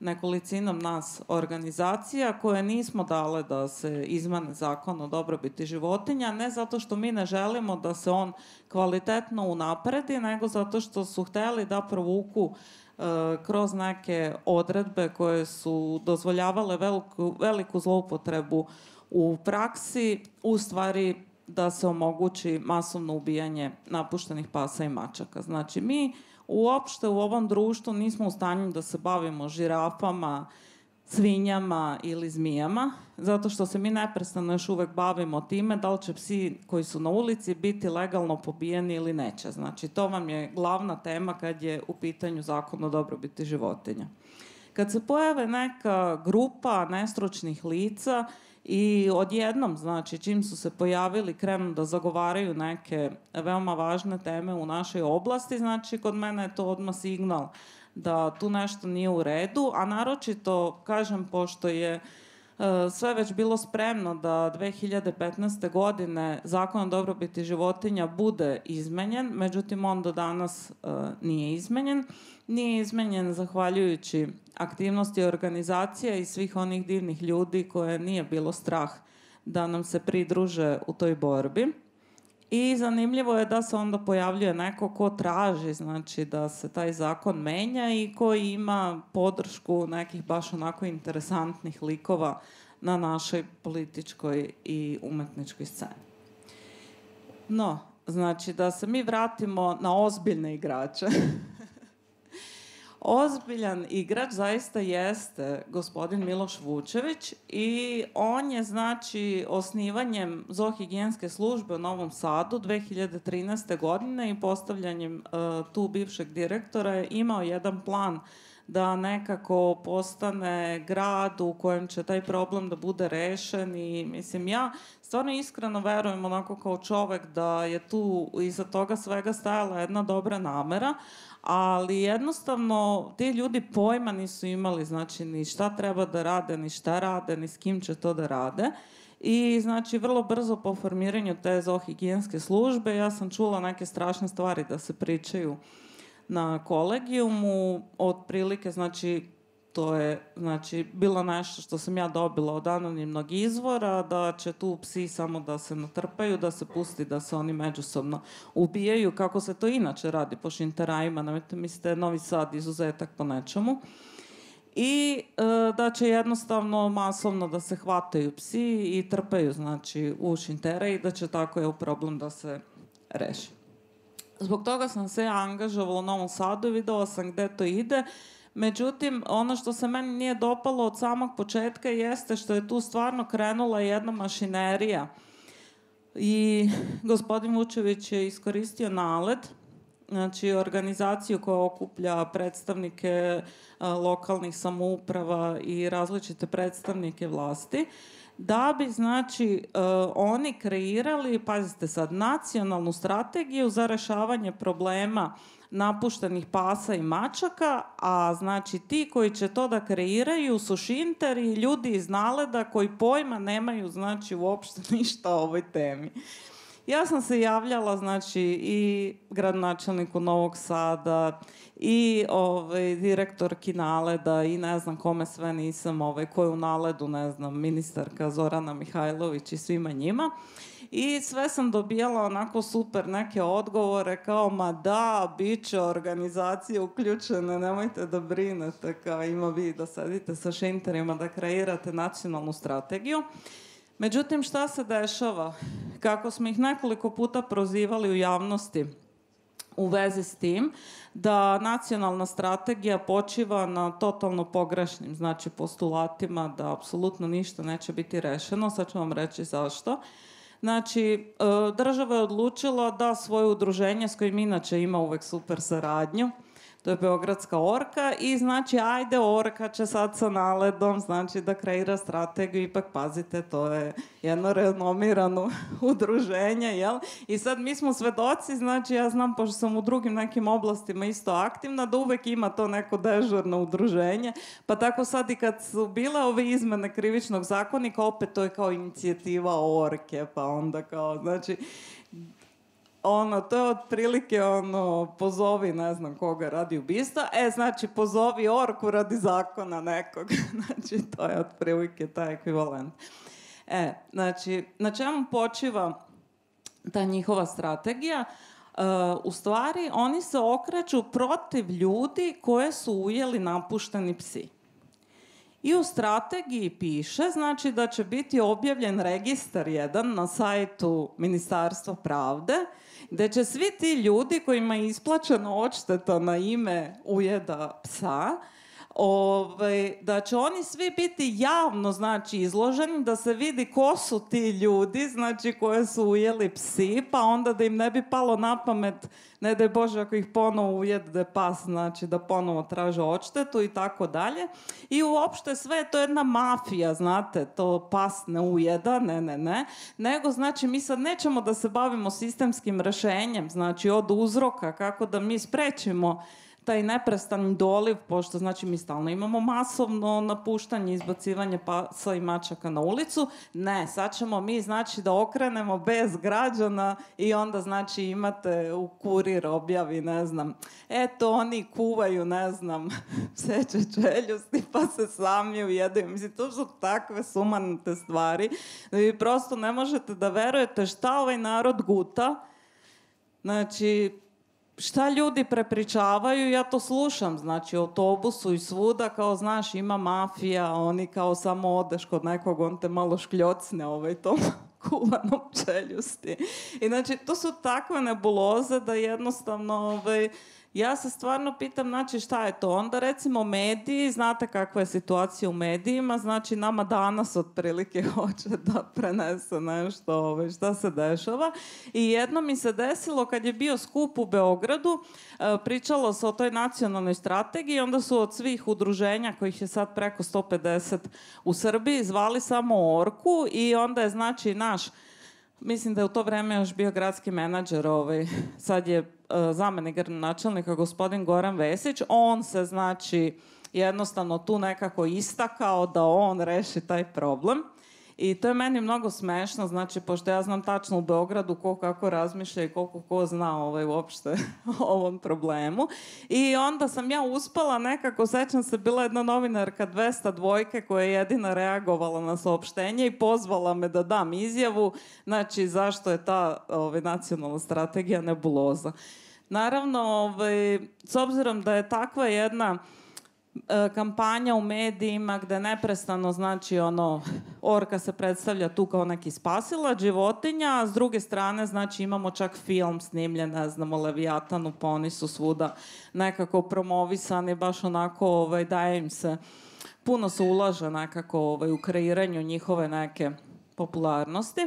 nekolicinom nas organizacija koje nismo dale da se izmene zakon o dobrobiti životinja, ne zato što mi ne želimo da se on kvalitetno unapredi, nego zato što su hteli da provuku e, kroz neke odredbe koje su dozvoljavale veliku, veliku zloupotrebu u praksi, u stvari da se omogući masovno ubijanje napuštenih pasa i mačaka. Znači, mi uopšte u ovom društvu nismo u stanju da se bavimo žirafama, svinjama ili zmijama, zato što se mi neprestano još uvek bavimo time da li će psi koji su na ulici biti legalno pobijeni ili neće. Znači, to vam je glavna tema kad je u pitanju zakon o dobrobiti životinja. Kad se pojave neka grupa nestručnih lica i odjednom, znači, čim su se pojavili, krenu da zagovaraju neke veoma važne teme u našoj oblasti, znači, kod mene je to odmah signal da tu nešto nije u redu, a naročito, kažem, pošto je uh, sve već bilo spremno da dve hiljade petnaeste. godine zakon o dobrobiti životinja bude izmenjen, međutim, on do danas uh, nije izmenjen. Nije izmenjen zahvaljujući aktivnosti organizacija i svih onih divnih ljudi koje nije bilo strah da nam se pridruže u toj borbi. I zanimljivo je da se onda pojavljuje neko ko traži, znači, da se taj zakon menja i koji ima podršku nekih baš onako interesantnih likova na našoj političkoj i umetničkoj sceni. No, znači, da se mi vratimo na ozbiljne igrače. Ozbiljan igrač zaista jeste gospodin Miloš Vučević i on je, znači, osnivanjem zoohigijenske službe u Novom Sadu dve hiljade trinaeste. godine i postavljanjem uh, tu bivšeg direktora je imao jedan plan da nekako postane grad u kojem će taj problem da bude rešen i, mislim, ja stvarno iskreno verujem onako kao čovek da je tu iza toga svega stajala jedna dobra namera, ali jednostavno ti ljudi pojma nisu imali, znači, ni šta treba da rade, ni šta rade, ni s kim će to da rade. I, znači, vrlo brzo po formiranju te zoohigijenske službe ja sam čula neke strašne stvari da se pričaju na kolegijumu, otprilike, znači, to je, znači, bilo nešto što sam ja dobila od anonimnog izvora, da će tu psi samo da se natrpaju, da se pusti da se oni međusobno ubijaju, kako se to inače radi po šinterajima, nemojte mislite Novi Sad izuzetak po nečemu. I e, da će jednostavno masovno da se hvataju psi i trpaju, znači, u šintere i da će tako je problem da se reši. Zbog toga sam se ja angažovala u Novom Sadu i videla sam gde to ide. Međutim, ono što se meni nije dopalo od samog početka jeste što je tu stvarno krenula jedna mašinerija. I gospodin Vučević je iskoristio NALED, znači organizaciju koja okuplja predstavnike a, lokalnih samouprava i različite predstavnike vlasti, da bi, znači, uh, oni kreirali, pazite sad, nacionalnu strategiju za rešavanje problema napuštenih pasa i mačaka, a, znači, ti koji će to da kreiraju su šinteri, ljudi iz NALED-a koji pojma nemaju, znači, uopšte ništa o ovoj temi. Ja sam se javljala, znači, i gradonačelniku Novog Sada i ovaj, direktorki NALED-a i ne znam kome sve nisam, ovaj, ko je u NALED-u, ne znam, ministarka Zorana Mihajlović i svima njima. I sve sam dobijala onako super neke odgovore kao, ma da, bit će organizacije uključene, nemojte da brinete, kao ima vi da sedite sa šinterima da kreirate nacionalnu strategiju. Međutim, šta se dešava? Kako smo ih nekoliko puta prozivali u javnosti u vezi s tim, da nacionalna strategija počiva na totalno pogrešnim, znači, postulatima, da apsolutno ništa neće biti rešeno. Sad ću vam reći zašto. Znači, država je odlučila da svoje udruženje, s kojim inače ima uvek super saradnju, to je Beogradska orka, i, znači, ajde, orka će sad sa NALED-om, znači, da kreira strategiju, ipak, pazite, to je jedno renomirano udruženje, jel? I sad mi smo svedoci, znači, ja znam, pošto sam u drugim nekim oblastima isto aktivna, da uvek ima to neko dežurno udruženje, pa tako sad i kad su bile ove izmene krivičnog zakonika, opet to je kao inicijativa orke, pa onda kao, znači, ono, to je otprilike ono, pozovi ne znam koga radi ubistva, e, znači pozovi orku radi zakona nekog. Znači, to je otprilike taj ekvivalent. E, znači, na čemu počiva ta njihova strategija? Uh, u stvari, oni se okreću protiv ljudi koje su ujeli napušteni psi. I u strategiji piše, znači, da će biti objavljen registar jedan na sajtu Ministarstva pravde, gde će svi ti ljudi kojima je isplaćena odšteta na ime ujeda psa, Ove, da će oni svi biti javno, znači, izloženi, da se vidi ko su ti ljudi, znači, koje su ujeli psi, pa onda da im ne bi palo na pamet, ne daj Bože ako ih ponovo ujede pas, znači, da ponovo traže odštetu i tako dalje. I uopšte sve je to jedna mafija, znate, to pas ne ujeda, ne, ne, ne, nego, znači, mi sad nećemo da se bavimo sistemskim rešenjem, znači, od uzroka, kako da mi sprečimo taj neprestani doliv, pošto znači mi stalno imamo masovno napuštanje, izbacivanje pasa i mačaka na ulicu. Ne, sad ćemo mi znači da okrenemo bez građana i onda znači imate u Kurir objavi, ne znam, eto oni kuvaju, ne znam, pseće čeljusti pa se sami ujedaju. Mislim, to su takve sumanute stvari da vi prosto ne možete da verujete šta ovaj narod guta. Znači, šta ljudi prepričavaju, ja to slušam, znači u autobusu i svuda, kao znaš, ima mafija, oni kao samo odeš kod nekog, on te malo škljocne ovaj tom kuvanom čeljusti. I znači, to su takve nebuloze da jednostavno, ovaj, ja se stvarno pitam, znači, šta je to? Onda, recimo, mediji, znate kakva je situacija u medijima, znači, nama danas otprilike hoće da prenese nešto, ovaj, šta se dešava. I jedno mi se desilo, kad je bio skup u Beogradu, pričalo se o toj nacionalnoj strategiji, onda su od svih udruženja, kojih je sad preko sto pedeset u Srbiji, zvali samo Orku i onda je, znači, naš, mislim da je u to vreme još bio gradski menadžer, ovaj, sad je zamenik gradonačelnika gospodin Goran Vesić, on se znači jednostavno tu nekako istakao da on reši taj problem i to je meni mnogo smešno, znači pošto ja znam tačno u Beogradu ko kako razmišlja i koliko ko zna ovaj, uopšte o ovom problemu i onda sam ja uspela nekako, sećam se, bila jedna novinarka dvesta dvojke koja je jedina reagovala na saopštenje i pozvala me da dam izjavu, znači zašto je ta ovaj, nacionalna strategija nebuloza. Naravno, ovaj, s obzirom da je takva jedna e, kampanja u medijima gde neprestano, znači, ono, orka se predstavlja tu kao neki spasilac životinja, a s druge strane, znači, imamo čak film snimljen, ne znam, o Leviatanu, pa oni su svuda nekako promovisani, baš onako, ovaj, daje im se, puno se ulaže nekako ovaj, u kreiranju njihove neke popularnosti.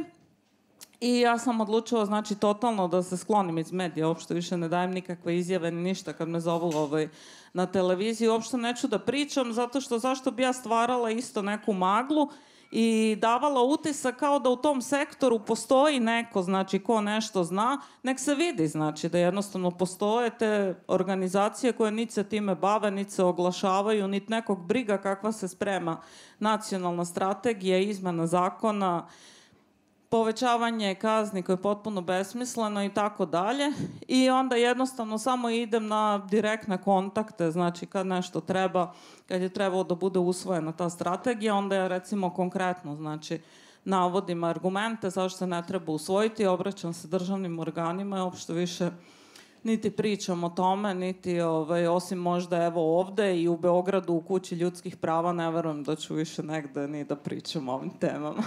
I ja sam odlučila, znači, totalno da se sklonim iz medija, uopšte više ne dajem nikakve izjave ni ništa kad me zovu ovaj, na televiziji, uopšte neću da pričam, zato što zašto bi ja stvarala isto neku maglu i davala utisak kao da u tom sektoru postoji neko, znači, ko nešto zna, nek se vidi, znači, da jednostavno postoje te organizacije koje niti se time bave, niti se oglašavaju, niti nekog briga kakva se sprema nacionalna strategija, izmena zakona, povećavanje kazni koje je potpuno besmisleno i tako dalje. I onda jednostavno samo idem na direktne kontakte, znači kad nešto treba, kad je trebalo da bude usvojena ta strategija, onda ja recimo konkretno, znači, navodim argumente zašto se ne treba usvojiti, obraćam se državnim organima i uopšte više niti pričam o tome, niti ovaj, osim možda evo ovde i u Beogradu u Kući ljudskih prava, ne verujem da ću više negde ni da pričam o ovim temama.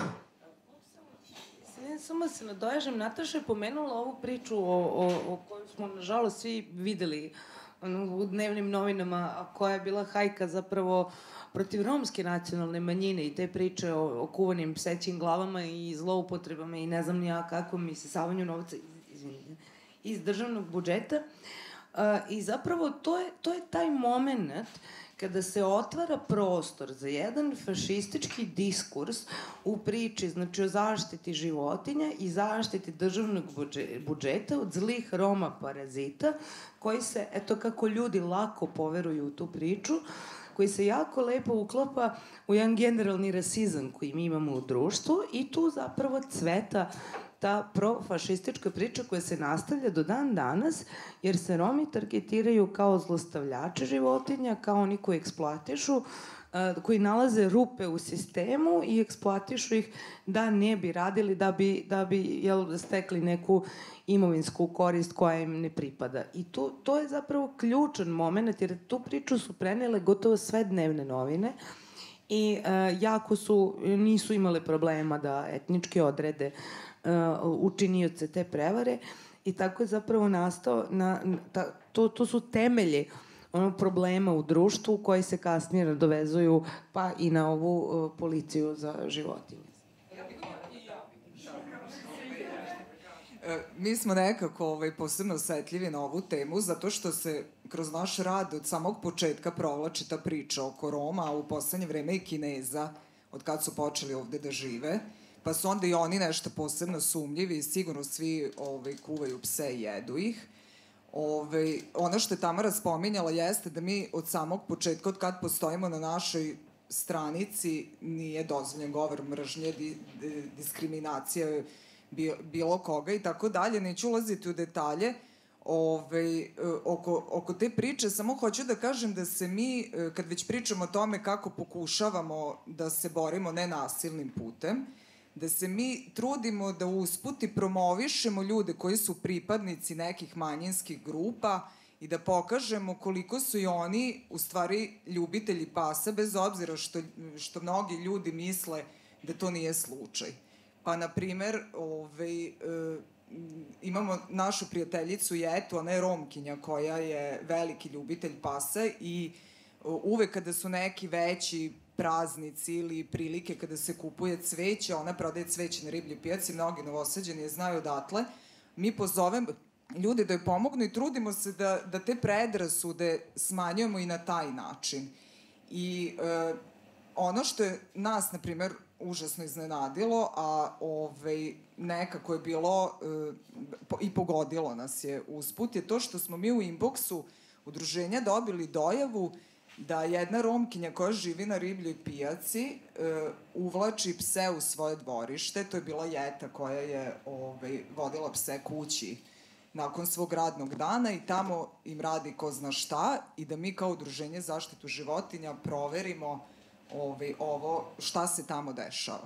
Samo se nadoježem, Nataša je pomenula ovu priču o, o, o kojoj smo, nažalost, svi videli ono, u dnevnim novinama, a koja je bila hajka zapravo protiv romske nacionalne manjine i te priče o, o kuvanim psećim glavama i zloupotrebama i ne znam ni ja kakvom isisavanju novca iz, iz državnog budžeta. A, I zapravo to je, to je taj moment kada se otvara prostor za jedan fašistički diskurs u priči, znači o zaštiti životinja i zaštiti državnog budžeta od zlih Roma parazita, koji se, eto kako ljudi lako poveruju u tu priču, koji se jako lepo uklapa u jedan generalni rasizam koji mi imamo u društvu i tu zapravo cveta ta profašistička priča koja se nastavlja do dan danas, jer se Romi targetiraju kao zlostavljači životinja, kao oni koji eksploatišu, koji nalaze rupe u sistemu i eksploatišu ih da ne bi radili, da bi, da bi jel, stekli neku imovinsku korist koja im ne pripada. I to, to je zapravo ključan moment, jer tu priču su prenele gotovo sve dnevne novine i e, jako su, nisu imale problema da etnički odrede e, učinioce te prevare i tako je zapravo nastao, na, ta, to, to su temelji ono problema u društvu koji se kasnije nadovezuju pa i na ovu uh, policiju za životinje. Mi smo nekako ovaj, posebno osetljivi na ovu temu zato što se kroz naš rad od samog početka provlači ta priča oko Roma, a u poslednje vreme i Kineza, od kad su počeli ovde da žive, pa su onda i oni nešto posebno sumnjivi i sigurno svi ovaj, kuvaju pse i jedu ih. Ove, ono što je Tamara spominjala jeste da mi od samog početka, od kad postojimo na našoj stranici, nije dozvoljen govor mržnje, di, di, diskriminacija bi, bilo koga i tako dalje. Neću ulaziti u detalje ove, oko, oko te priče, samo hoću da kažem da se mi, kad već pričamo o tome kako pokušavamo da se borimo nenasilnim putem, da se mi trudimo da usput i promovišemo ljude koji su pripadnici nekih manjinskih grupa i da pokažemo koliko su i oni u stvari ljubitelji pasa, bez obzira što, što mnogi ljudi misle da to nije slučaj. Pa, na primer, ovaj, e, imamo našu prijateljicu Jetu, ona je Romkinja koja je veliki ljubitelj pasa i uvek kada su neki veći praznici ili prilike kada se kupuje cveće, ona prodaje cveće na ribljoj pijaci, mnogi Novosađani je znaju odatle, mi pozovemo ljude da joj pomognu i trudimo se da, da te predrasude smanjujemo i na taj način. I e, ono što je nas, na primer, užasno iznenadilo, a ovaj, nekako je bilo e, po, i pogodilo nas je usput, je to što smo mi u inboxu udruženja dobili dojavu da jedna Romkinja koja živi na ribljoj pijaci e, uvlači pse u svoje dvorište. To je bila Jeta koja je ovaj, vodila pse kući nakon svog radnog dana i tamo im radi ko zna šta i da mi kao udruženje zaštitu životinja proverimo ovaj, ovo šta se tamo dešava.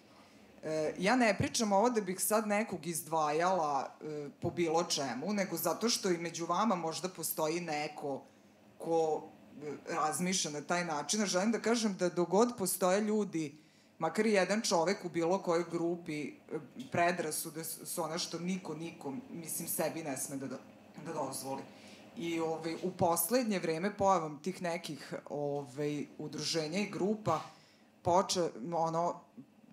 E, ja ne pričam ovo da bih sad nekog izdvajala e, po bilo čemu, nego zato što i među vama možda postoji neko ko razmišlja na taj način. Želim da kažem da dogod postoje ljudi, makar i jedan čovek u bilo kojoj grupi, predrasude su ono što niko, nikom, mislim, sebi ne sme da, da dozvoli. I ovaj, u poslednje vreme pojavom tih nekih ovaj, udruženja i grupa poče, ono,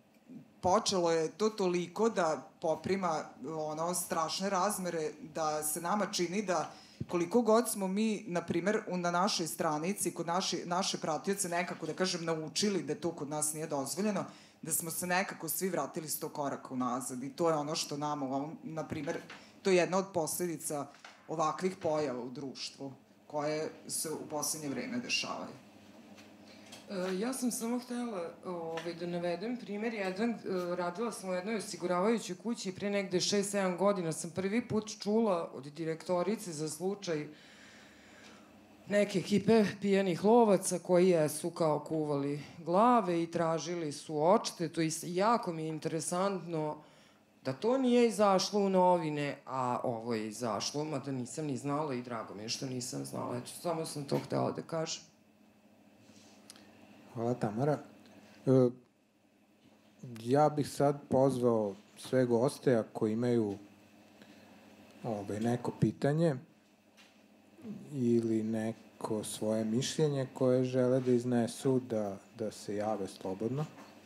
počelo je to toliko da poprima ono, strašne razmere da se nama čini da koliko god smo mi, na primer, na našoj stranici, kod naši, naše pratioce nekako, da kažem, naučili da to kod nas nije dozvoljeno, da smo se nekako svi vratili sto koraka unazad. I to je ono što nama, na primer, to je jedna od posledica ovakvih pojava u društvu, koje se u poslednje vreme dešavaju. E, ja sam samo htela ovaj, da navedem primjer. Jedan, e, radila sam u jednoj osiguravajućoj kući i pre negde šest sedam godina sam prvi put čula od direktorice za slučaj neke ekipe pijanih lovaca koji jesu kao kuvali glave i tražili su odštetu i jako mi je interesantno da to nije izašlo u novine, a ovo je izašlo, mada nisam ni znala i drago mi je što nisam znala. Eto, samo sam to htela da kažem. Hvala, Tamara. E, ja bih sad pozvao sve goste ako imaju ovaj, neko pitanje ili neko svoje mišljenje koje žele da iznesu, da, da se jave slobodno.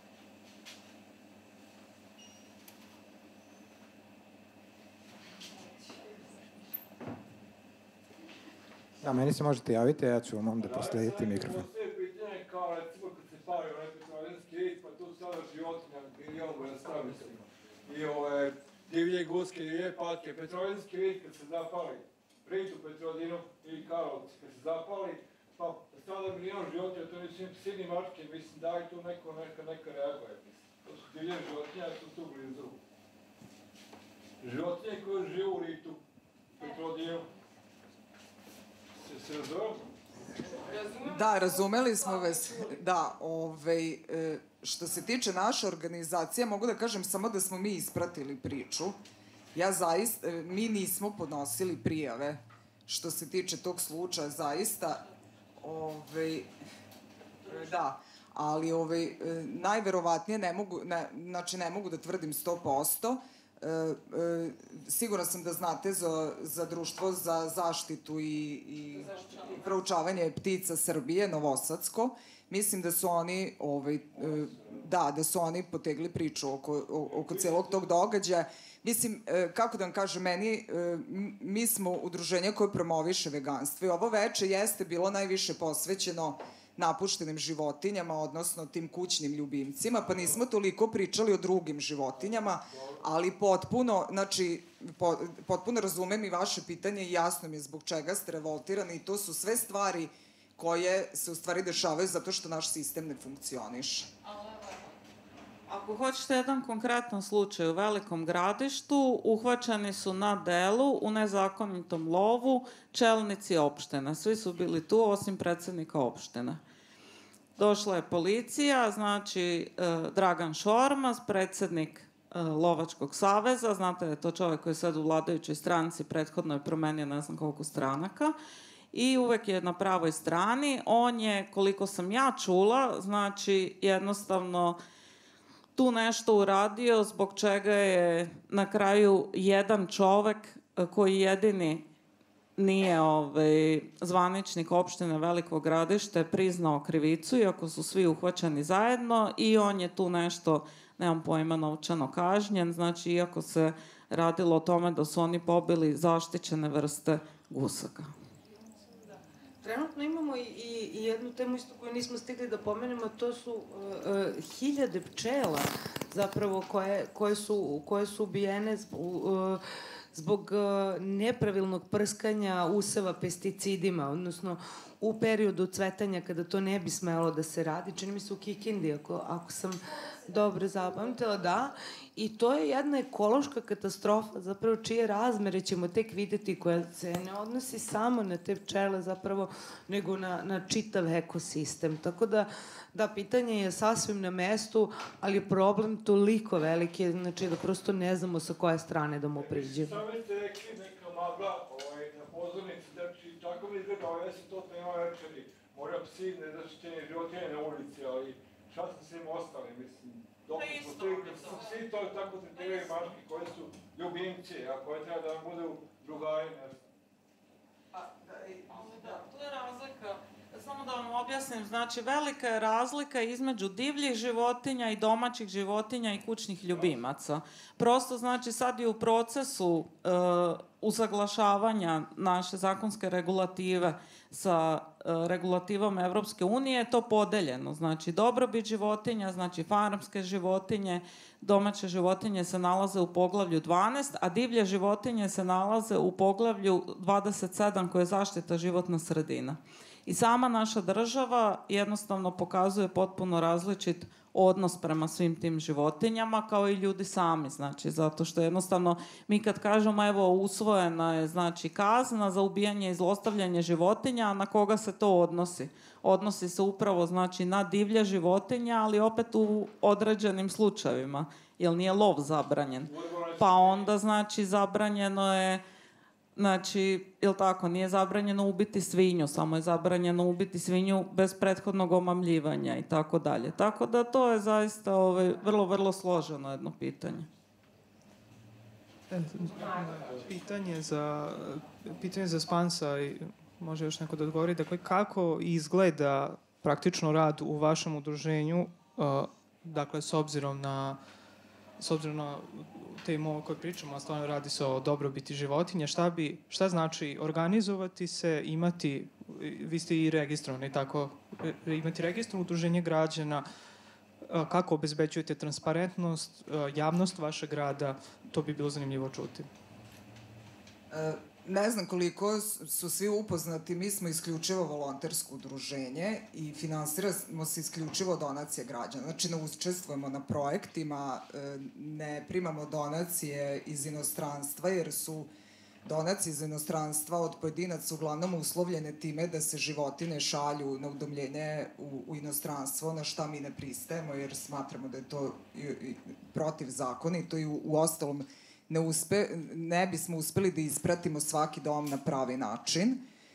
Da, meni se možete javiti, ja ću vam onda proslediti mikrofon. Kao recimo kad se pali onaj petrovaradinski rit, pa tu sada životinja milijon ja stavim se. I ove divlje guske, divlje patke, petrovaradinski rit kad se zapali, rit u Petrovaradinu i Karlovci kad se zapali, pa sada milijon životinja, to nisu psi ni mačke, mislim daj tu neko neka, neka reaguje. To su divlje životinja, to su tu blizu. životinje koje žive u ritu, Petrodiju. Se se razumemo? Da, razumeli smo vas. Da, ovaj, e, što se tiče naše organizacije, mogu da kažem samo da smo mi ispratili priču. Ja zaista, e, mi nismo podnosili prijave što se tiče tog slučaja, zaista. Ovaj, e, da, ali ovaj, e, najverovatnije ne mogu, ne, znači ne mogu da tvrdim sto posto. E, e, sigurno sam da znate za, za društvo za zaštitu i, i proučavanje ptica Srbije, Novosadsko. Mislim da su oni, ovaj, e, da, da su oni potegli priču oko, oko celog tog događaja. Mislim, e, kako da vam kažem, meni, e, mi smo udruženje koje promoviše veganstvo i ovo veče jeste bilo najviše posvećeno napuštenim životinjama, odnosno tim kućnim ljubimcima, pa nismo toliko pričali o drugim životinjama, ali potpuno, znači, po, potpuno razumem i vaše pitanje i jasno mi je zbog čega ste revoltirani i to su sve stvari koje se u stvari dešavaju zato što naš sistem ne funkcioniše. Ako hoćete jedan konkretan slučaj u Velikom Gradištu, uhvaćeni su na delu u nezakonitom lovu čelnici opštine. Svi su bili tu, osim predsednika opštine. Došla je policija, znači Dragan Šormaz, predsednik Lovačkog saveza, znate da je to čovek koji je sad u vladajućoj stranci, prethodno je promenio ne znam koliko stranaka, i uvek je na pravoj strani. On je, koliko sam ja čula, znači jednostavno tu nešto uradio zbog čega je na kraju jedan čovek koji jedini nije ovaj, zvaničnik opštine Veliko Gradište priznao krivicu, iako su svi uhvaćeni zajedno, i on je tu nešto, nemam pojma, novčano kažnjen, znači iako se radilo o tome da su oni pobili zaštićene vrste gusaka. Trenutno imamo i, i, i jednu temu isto koju nismo stigli da pomenemo, to su uh, uh, hiljade pčela zapravo koje, koje, su, koje su ubijene zbog, uh, zbog uh, nepravilnog prskanja useva pesticidima, odnosno u periodu cvetanja kada to ne bi smelo da se radi, čini mi se u Kikindi, ako, ako sam dobro zapamtila, da, i to je jedna ekološka katastrofa, zapravo čije razmere ćemo tek videti, koja se ne odnosi samo na te pčele zapravo, nego na, na čitav ekosistem. Tako da, da, pitanje je sasvim na mestu, ali je problem toliko veliki, znači da prosto ne znamo sa koje strane da mu priđemo. Sami ste rekli neka magla ovaj, na pozornici, znači tako mi izgleda ovaj se to nema večeri, mora psi, nezaštićene životinje na ulici, ali šta sa svim ostali, mislim, dok smo stigli, svi to tako tretiraju maški koji su ljubimci, a koje treba da nam budu drugari, nešto. Pa, da, da, tu je razlika. Samo da vam objasnim, znači velika je razlika između divljih životinja i domaćih životinja i kućnih ljubimaca. Prosto, znači, sad je u procesu e, usaglašavanja naše zakonske regulative sa e, regulativom Evropske unije to podeljeno. Znači, dobrobit životinja, znači farmske životinje, domaće životinje se nalaze u poglavlju dvanaest, a divlje životinje se nalaze u poglavlju dvadeset sedam koje je zaštita životna sredina. I sama naša država jednostavno pokazuje potpuno različit odnos prema svim tim životinjama, kao i ljudi sami, znači, zato što jednostavno mi kad kažemo, evo, usvojena je, znači, kazna za ubijanje i zlostavljanje životinja, na koga se to odnosi? Odnosi se upravo, znači, na divlje životinja, ali opet u određenim slučajevima, jer nije lov zabranjen. Pa onda, znači, zabranjeno je, znači, jel tako, nije zabranjeno ubiti svinju, samo je zabranjeno ubiti svinju bez prethodnog omamljivanja i tako dalje. Tako da to je zaista ovaj, vrlo, vrlo složeno jedno pitanje. Pitanje za, pitanje za Spansa, i može još neko da odgovori, dakle, kako izgleda praktično rad u vašem udruženju, uh, dakle, s obzirom na s obzirom na temu o kojoj pričamo, a stvarno radi se o dobrobiti životinja, šta bi, šta znači organizovati se, imati, vi ste i registrovani, tako, imati registrovano udruženje građana, kako obezbeđujete transparentnost, javnost vašeg rada, to bi bilo zanimljivo čuti. E, ne znam koliko su svi upoznati, mi smo isključivo volontersko udruženje i finansiramo se isključivo donacije građana. Znači, ne učestvujemo na projektima, ne primamo donacije iz inostranstva, jer su donacije iz inostranstva od pojedinaca uglavnom uslovljene time da se životine šalju na udomljenje u, u inostranstvo, na šta mi ne pristajemo, jer smatramo da je to i, i, protivzakonito i u, u ostalom ne, uspe, ne bismo uspeli da ispratimo svaki dom na pravi način.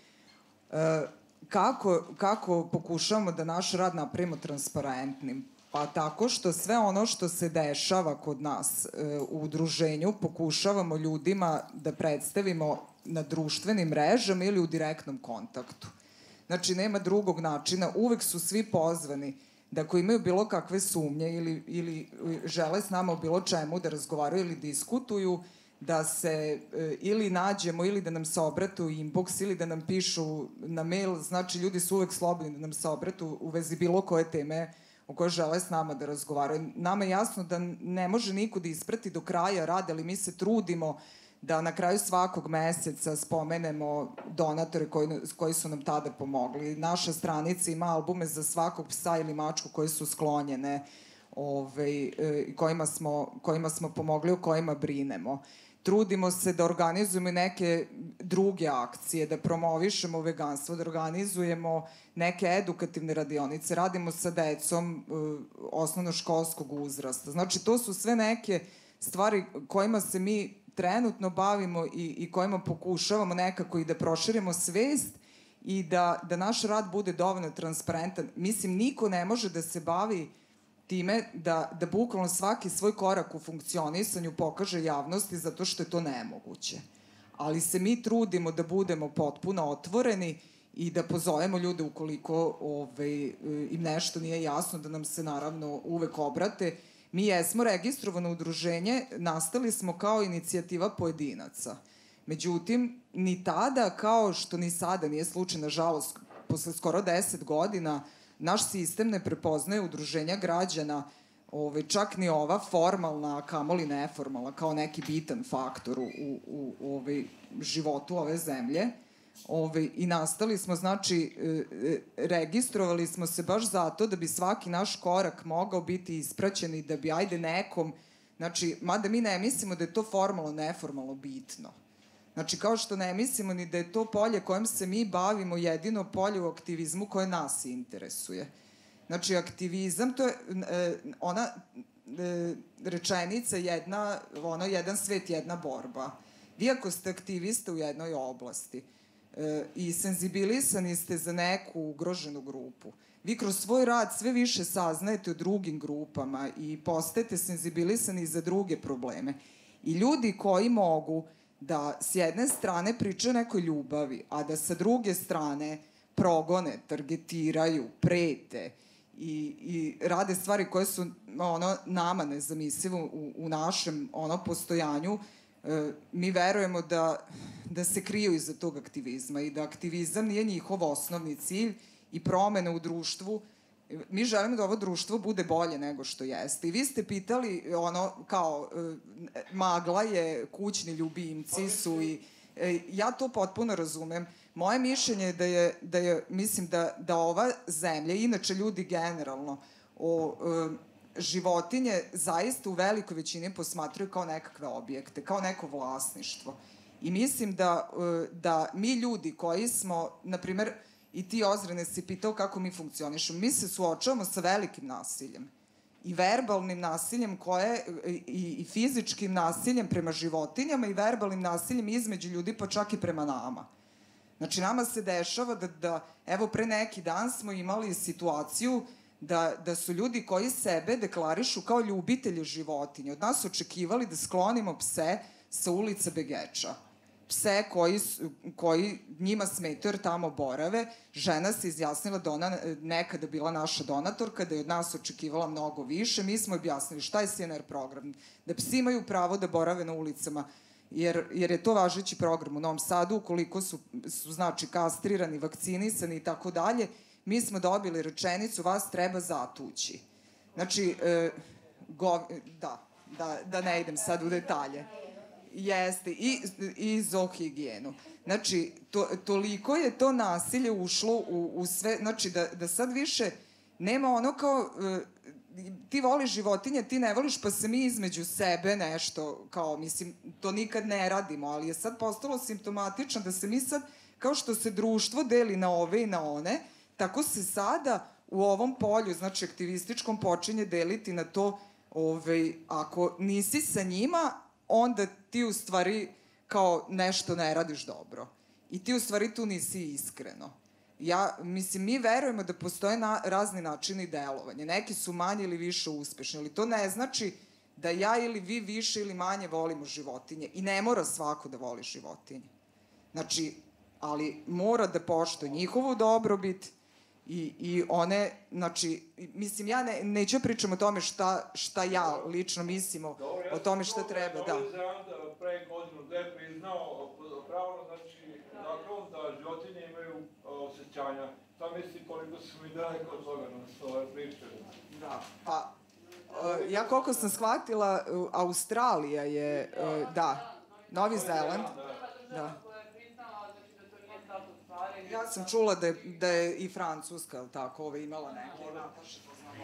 E, kako, kako pokušavamo da naš rad napravimo transparentnim? Pa tako što sve ono što se dešava kod nas e, u udruženju pokušavamo ljudima da predstavimo na društvenim mrežama ili u direktnom kontaktu. Znači, nema drugog načina. Uvek su svi pozvani da ako imaju bilo kakve sumnje ili, ili žele s nama o bilo čemu da razgovaraju ili diskutuju, da se e, ili nađemo ili da nam se obrate u inbox ili da nam pišu na mail. Znači, ljudi su uvek slobodni da nam se obrate u, u vezi bilo koje teme o kojoj žele s nama da razgovaraju. Nama je jasno da ne može niko da isprati do kraja rad, ali mi se trudimo da na kraju svakog meseca spomenemo donatore koji, koji su nam tada pomogli. Naša stranica ima albume za svakog psa ili mačku koje su sklonjene, ovaj, kojima, smo, kojima smo pomogli, o kojima brinemo. Trudimo se da organizujemo neke druge akcije, da promovišemo veganstvo, da organizujemo neke edukativne radionice, radimo sa decom uh, osnovnoškolskog uzrasta. Znači, to su sve neke stvari kojima se mi trenutno bavimo i, i kojima pokušavamo nekako i da proširimo svest i da, da naš rad bude dovoljno transparentan. Mislim, niko ne može da se bavi time da, da bukvalno svaki svoj korak u funkcionisanju pokaže javnosti zato što je to nemoguće. Ali se mi trudimo da budemo potpuno otvoreni i da pozovemo ljude ukoliko ovaj, im nešto nije jasno, da nam se naravno uvek obrate. Mi jesmo registrovano udruženje, nastali smo kao inicijativa pojedinaca. Međutim, ni tada, kao što ni sada nije slučaj, nažalost, posle skoro deset godina, naš sistem ne prepoznaje udruženja građana, ovaj, čak ni ova formalna, kamoli neformalna, kao neki bitan faktor u, u, u ovaj, životu ove zemlje. Ove, i nastali smo, znači, e, registrovali smo se baš zato da bi svaki naš korak mogao biti ispraćen i da bi, ajde, nekom, znači, mada mi ne mislimo da je to formalno, neformalno bitno. Znači, kao što ne mislimo ni da je to polje kojem se mi bavimo jedino polje u aktivizmu koje nas interesuje. Znači, aktivizam, to je e, ona e, rečenica jedna, ono, jedan svet, jedna borba. Vi ako ste aktiviste u jednoj oblasti, i senzibilisani ste za neku ugroženu grupu, vi kroz svoj rad sve više saznajete o drugim grupama i postajete senzibilisani za druge probleme. I ljudi koji mogu da s jedne strane pričaju o nekoj ljubavi, a da sa druge strane progone, targetiraju, prete i, i rade stvari koje su ono, nama nezamislivo u, u našem ono, postojanju, mi verujemo da, da se kriju iza tog aktivizma i da aktivizam nije njihov osnovni cilj i promene u društvu. Mi želimo da ovo društvo bude bolje nego što jeste. I vi ste pitali, ono, kao, magla je, kućni ljubimci su i ja to potpuno razumem. Moje mišljenje je da je, da je mislim, da, da ova zemlja, inače ljudi generalno, o životinje zaista u velikoj većini posmatraju kao nekakve objekte, kao neko vlasništvo. I mislim da, da mi ljudi koji smo, na primer, i ti Ozrene si pitao kako mi funkcionišemo, mi se suočavamo sa velikim nasiljem. I verbalnim nasiljem koje, i, i fizičkim nasiljem prema životinjama i verbalnim nasiljem između ljudi, pa čak i prema nama. Znači, nama se dešava da, da evo, pre neki dan smo imali situaciju Da, da su ljudi koji sebe deklarišu kao ljubitelji životinja od nas očekivali da sklonimo pse sa ulice Begeča. Pse koji, koji njima smetaju jer tamo borave. Žena se izjasnila da ona nekada bila naša donatorka, da je od nas očekivala mnogo više. Mi smo objasnili šta je S N R program. Da psi imaju pravo da borave na ulicama, jer, jer je to važeći program u Novom Sadu, ukoliko su, su znači, kastrirani, vakcinisani i tako dalje. Mi smo dobili rečenicu, vas treba zatući. Znači, e, go, da, da, da ne idem sad u detalje. jeste, i, i zoohigijenu. Znači, to, toliko je to nasilje ušlo u, u sve, znači da, da sad više nema ono kao, ti voliš životinje, ti ne voliš, pa se mi između sebe nešto, kao, mislim, to nikad ne radimo, ali je sad postalo simptomatično da se mi sad, kao što se društvo deli na ove i na one, tako se sada u ovom polju, znači aktivističkom, počinje deliti na to, ovaj, ako nisi sa njima, onda ti u stvari kao nešto ne radiš dobro. I ti u stvari tu nisi iskreno. Ja, mislim, mi verujemo da postoje na, razni načini delovanja. Neki su manje ili više uspešni, ali to ne znači da ja ili vi više ili manje volimo životinje. I ne mora svako da voli životinje. Znači, ali mora da poštuje njihovu dobrobit i, i one, znači, mislim, ja ne, neću pričam o tome šta, šta ja lično mislim o, o tome šta treba, da. Novi Zeland pre godinu dve priznao pravno, znači, zakon da životinje imaju osjećanja. Šta misli koliko su mi daleko od toga na stove priče? Da, pa, uh, ja koliko sam shvatila, uh, Australija je, uh, da, Novi Zeland, da. Ja sam čula da je, da je i Francuska, tako, ove imala neke napaše.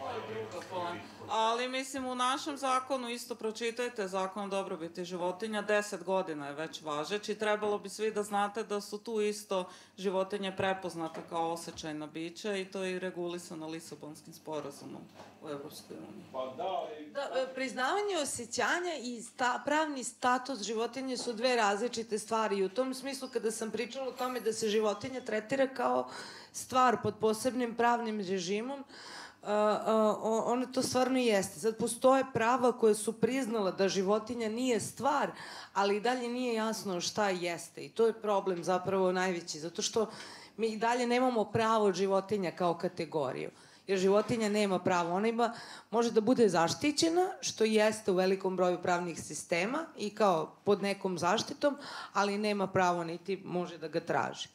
Ali, mislim, u našem zakonu isto pročitajte zakon o dobrobiti životinja, deset godina je već važeći. Trebalo bi svi da znate da su tu isto životinje prepoznate kao osjećajna bića i to je i regulisano Lisabonskim sporazumom u Evropskoj uniji. Pa da, i... Da, priznavanje osjećanja i sta, pravni status životinje su dve različite stvari. I u tom smislu, kada sam pričala o tome da se životinja tretira kao stvar pod posebnim pravnim režimom, Uh, uh, ono to stvarno jeste. Sad postoje prava koje su priznala da životinja nije stvar, ali i dalje nije jasno šta jeste. I to je problem zapravo najveći, zato što mi i dalje nemamo pravo od životinja kao kategoriju. Jer životinja nema pravo. Ona ima, može da bude zaštićena, što jeste u velikom broju pravnih sistema i kao pod nekom zaštitom, ali nema pravo niti može da ga traži.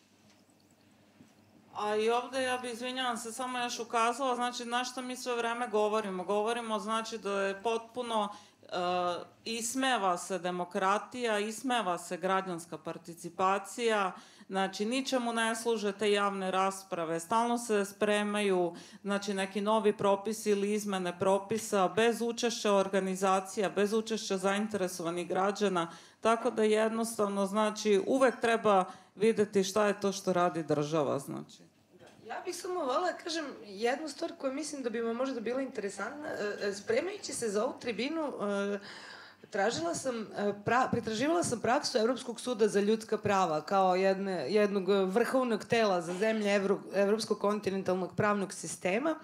A i ovde, ja bi, izvinjavam se, samo još ukazala, znači, na što mi sve vreme govorimo? Govorimo, znači, da je potpuno uh, ismeva se demokratija, ismeva se građanska participacija, znači, ničemu ne služe te javne rasprave, stalno se spremaju, znači, neki novi propisi ili izmene propisa, bez učešća organizacija, bez učešća zainteresovanih građana, tako da jednostavno, znači, uvek treba videti šta je to što radi država, znači. Ja bih samo voljela da kažem jednu stvar koju mislim da bi vam možda bila interesantna. Spremajući se za ovu tribinu, tražila sam, pra, pretraživala sam praksu Evropskog suda za ljudska prava kao jedne, jednog vrhovnog tela za zemlje Evro, Evropskog kontinentalnog pravnog sistema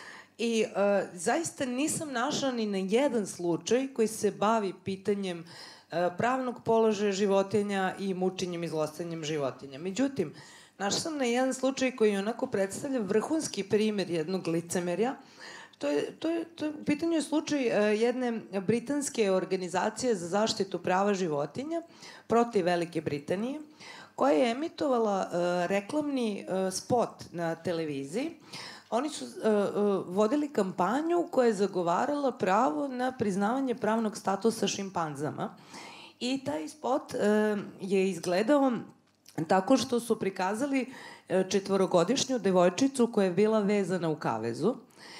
i uh, zaista nisam našla ni na jedan slučaj koji se bavi pitanjem uh, pravnog položaja životinja i mučenjem i zlostavljanjem životinja. Međutim, našla sam na jedan slučaj koji onako predstavlja vrhunski primjer jednog licemerja. To je, to je, to je, u pitanju je slučaj uh, jedne britanske organizacije za zaštitu prava životinja protiv Velike Britanije, koja je emitovala uh, reklamni uh, spot na televiziji. Oni su uh, uh, vodili kampanju koja je zagovarala pravo na priznavanje pravnog statusa šimpanzama. I taj spot uh, je izgledao tako što su prikazali četvorogodišnju devojčicu koja je bila vezana u kavezu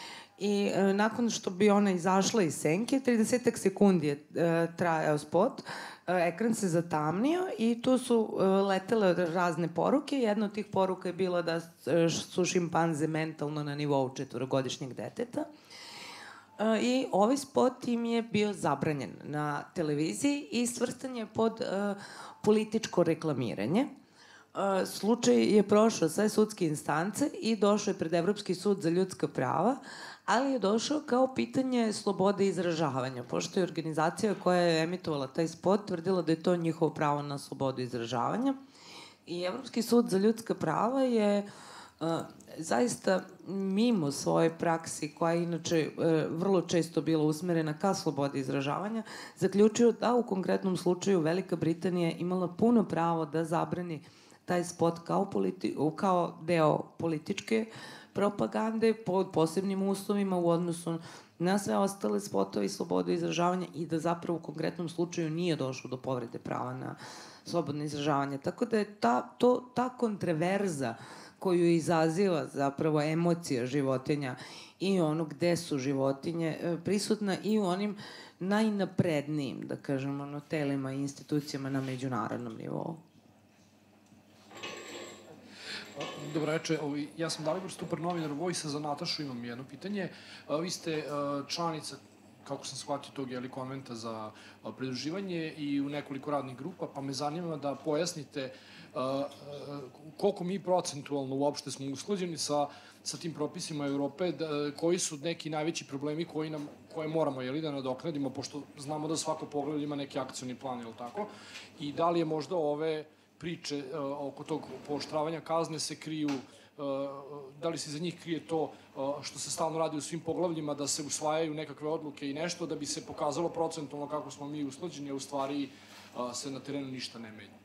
i e, nakon što bi ona izašla iz senke, tridesetak sekundi je e, trajao spot, e, ekran se zatamnio i tu su e, letele razne poruke. Jedna od tih poruka je bila da e, su šimpanze mentalno na nivou četvorogodišnjeg deteta. E, I ovaj spot im je bio zabranjen na televiziji i svrstan je pod e, političko reklamiranje. Uh, slučaj je prošao sve sudske instance i došao je pred Evropski sud za ljudska prava, ali je došao kao pitanje slobode izražavanja, pošto je organizacija koja je emitovala taj spot tvrdila da je to njihovo pravo na slobodu izražavanja. I Evropski sud za ljudska prava je uh, zaista mimo svoje praksi, koja je inače uh, vrlo često bila usmerena ka slobodi izražavanja, zaključio da u konkretnom slučaju Velika Britanija imala puno pravo da zabrani taj spot kao, politi kao deo političke propagande pod posebnim uslovima u odnosu na sve ostale spotove i slobodu izražavanja i da zapravo u konkretnom slučaju nije došlo do povrede prava na slobodno izražavanje. Tako da je ta, to, ta kontraverza koju izaziva zapravo emocija životinja i ono gde su životinje prisutna i u onim najnaprednijim, da kažemo, ono, telima i institucijama na međunarodnom nivou. Dobro reče, ja sam Dalibor Stupar, novinar Vojsa, za Natašu imam jedno pitanje. Vi ste članica, kako sam shvatio, tog jeli konventa za pridruživanje i u nekoliko radnih grupa, pa me zanima da pojasnite koliko mi procentualno uopšte smo usklađeni sa, sa tim propisima Evrope, da, koji su neki najveći problemi koji nam, koje moramo jeli, da nadoknadimo, pošto znamo da svako pogled ima neki akcioni plan, je li tako? I da li je možda ove priče uh, oko tog pooštravanja kazne se kriju, uh, da li se za njih krije to uh, što se stalno radi u svim poglavljima, da se usvajaju nekakve odluke i nešto, da bi se pokazalo procentualno kako smo mi usklađeni, a u stvari uh, se na terenu ništa ne menja.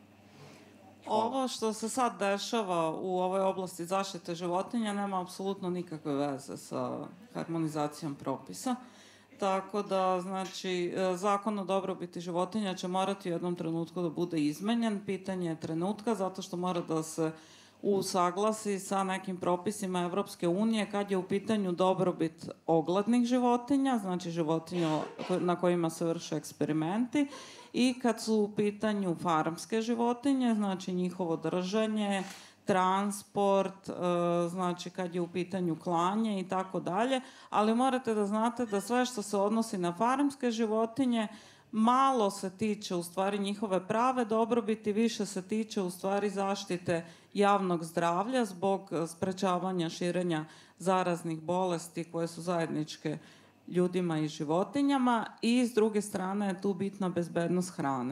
Ovo što se sad dešava u ovoj oblasti zaštite životinja nema apsolutno nikakve veze sa harmonizacijom propisa. Tako da, znači, zakon o dobrobiti životinja će morati u jednom trenutku da bude izmenjen. Pitanje je trenutka, zato što mora da se usaglasi sa nekim propisima Evropske unije kad je u pitanju dobrobit ogladnih životinja, znači životinja na kojima se vrše eksperimenti, i kad su u pitanju farmske životinje, znači njihovo držanje, transport, znači kad je u pitanju klanje i tako dalje, ali morate da znate da sve što se odnosi na farmske životinje malo se tiče u stvari njihove prave dobrobiti, više se tiče u stvari zaštite javnog zdravlja zbog sprečavanja širenja zaraznih bolesti koje su zajedničke ljudima i životinjama, i s druge strane je tu bitna bezbednost hrane.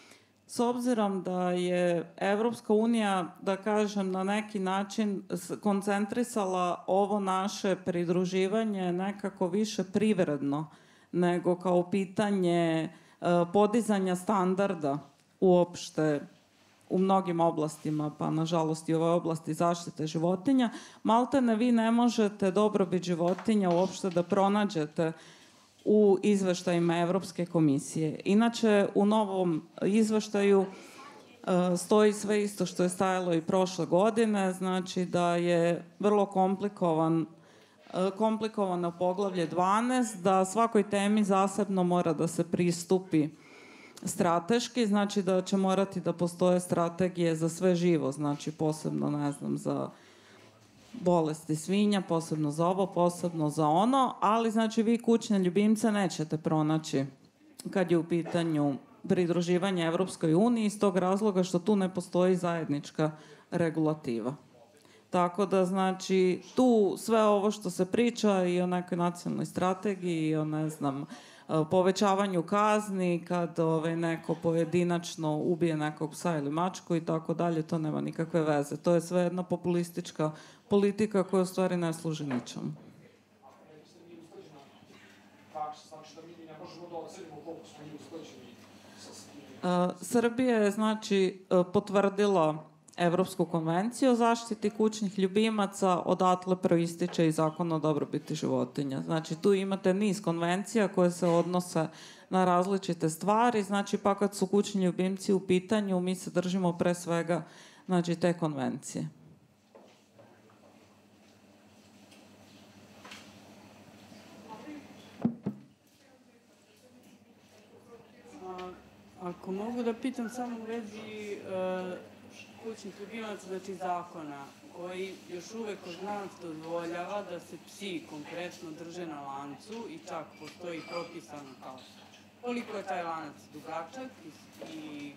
S obzirom da je Evropska unija, da kažem, na neki način koncentrisala ovo naše pridruživanje nekako više privredno nego kao pitanje podizanja standarda uopšte u mnogim oblastima, pa nažalost i u ovoj oblasti zaštite životinja, maltene vi ne možete dobrobit životinja uopšte da pronađete u izveštajima Evropske komisije. Inače, u novom izveštaju stoji sve isto što je stajalo i prošle godine, znači da je vrlo komplikovan komplikovano poglavlje dvanaest, da svakoj temi zasebno mora da se pristupi strateški, znači da će morati da postoje strategije za sve živo, znači posebno, ne znam, za bolesti svinja, posebno za ovo, posebno za ono, ali znači vi kućne ljubimce nećete pronaći kad je u pitanju pridruživanje Evropskoj uniji iz tog razloga što tu ne postoji zajednička regulativa. Tako da, znači, tu sve ovo što se priča i o nekoj nacionalnoj strategiji i o, ne znam, povećavanju kazni kad ovaj, neko pojedinačno ubije nekog psa ili mačku i tako dalje, to nema nikakve veze. To je sve jedna populistička politika koja u stvari ne služi ničemu. Srbija je, znači, potvrdila Evropsku konvenciju o zaštiti kućnih ljubimaca, odatle proističe i zakon o dobrobiti životinja. Znači, tu imate niz konvencija koje se odnose na različite stvari, znači, pa kad su kućni ljubimci u pitanju, mi se držimo pre svega, znači, te konvencije. Ako mogu da pitam samo u vezi kućnih ljubimaca, znači zakona, koji još uvek od nas dozvoljava da se psi konkretno drže na lancu i čak postoji propisano kao koliko je taj lanac dugačak i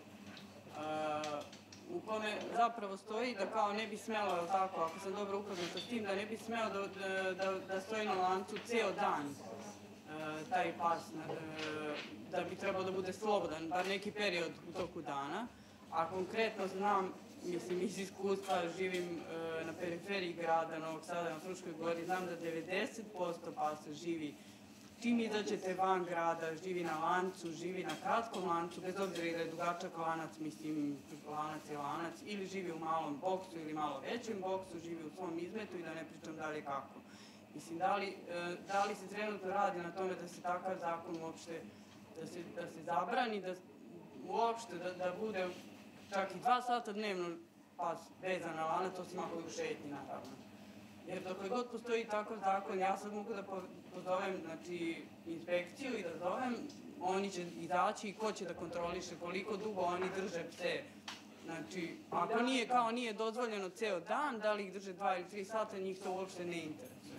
u kome zapravo stoji da kao ne bi smelo, tako, ako sam dobro upoznata s tim, da ne bi smelo da, da, da stoji na lancu ceo dan taj pas, da bi trebao da bude slobodan, bar neki period u toku dana. A konkretno znam, mislim, iz iskustva, živim e, na periferiji grada Novog Sada, na Fruškoj gori, znam da devedeset posto pasa živi, čim izađete van grada, živi na lancu, živi na kratkom lancu, bez obzira da je dugačak lanac, mislim, lanac je lanac, ili živi u malom boksu ili malo većem boksu, živi u svom izmetu i da ne pričam dalje kako. Mislim, da li, e, da li se trenutno radi na tome da se takav zakon uopšte, da se, da se zabrani, da uopšte da, da bude čak i dva sata dnevno pas vezan na lanac, osim ako je u šetnji, naravno. Jer dok god postoji takav zakon, ja sad mogu da pozovem, znači, inspekciju i da zovem, oni će izaći i ko će da kontroliše koliko dugo oni drže pse. Znači, ako nije, kao nije dozvoljeno ceo dan, da li ih drže dva ili tri sata, njih to uopšte ne interesuje.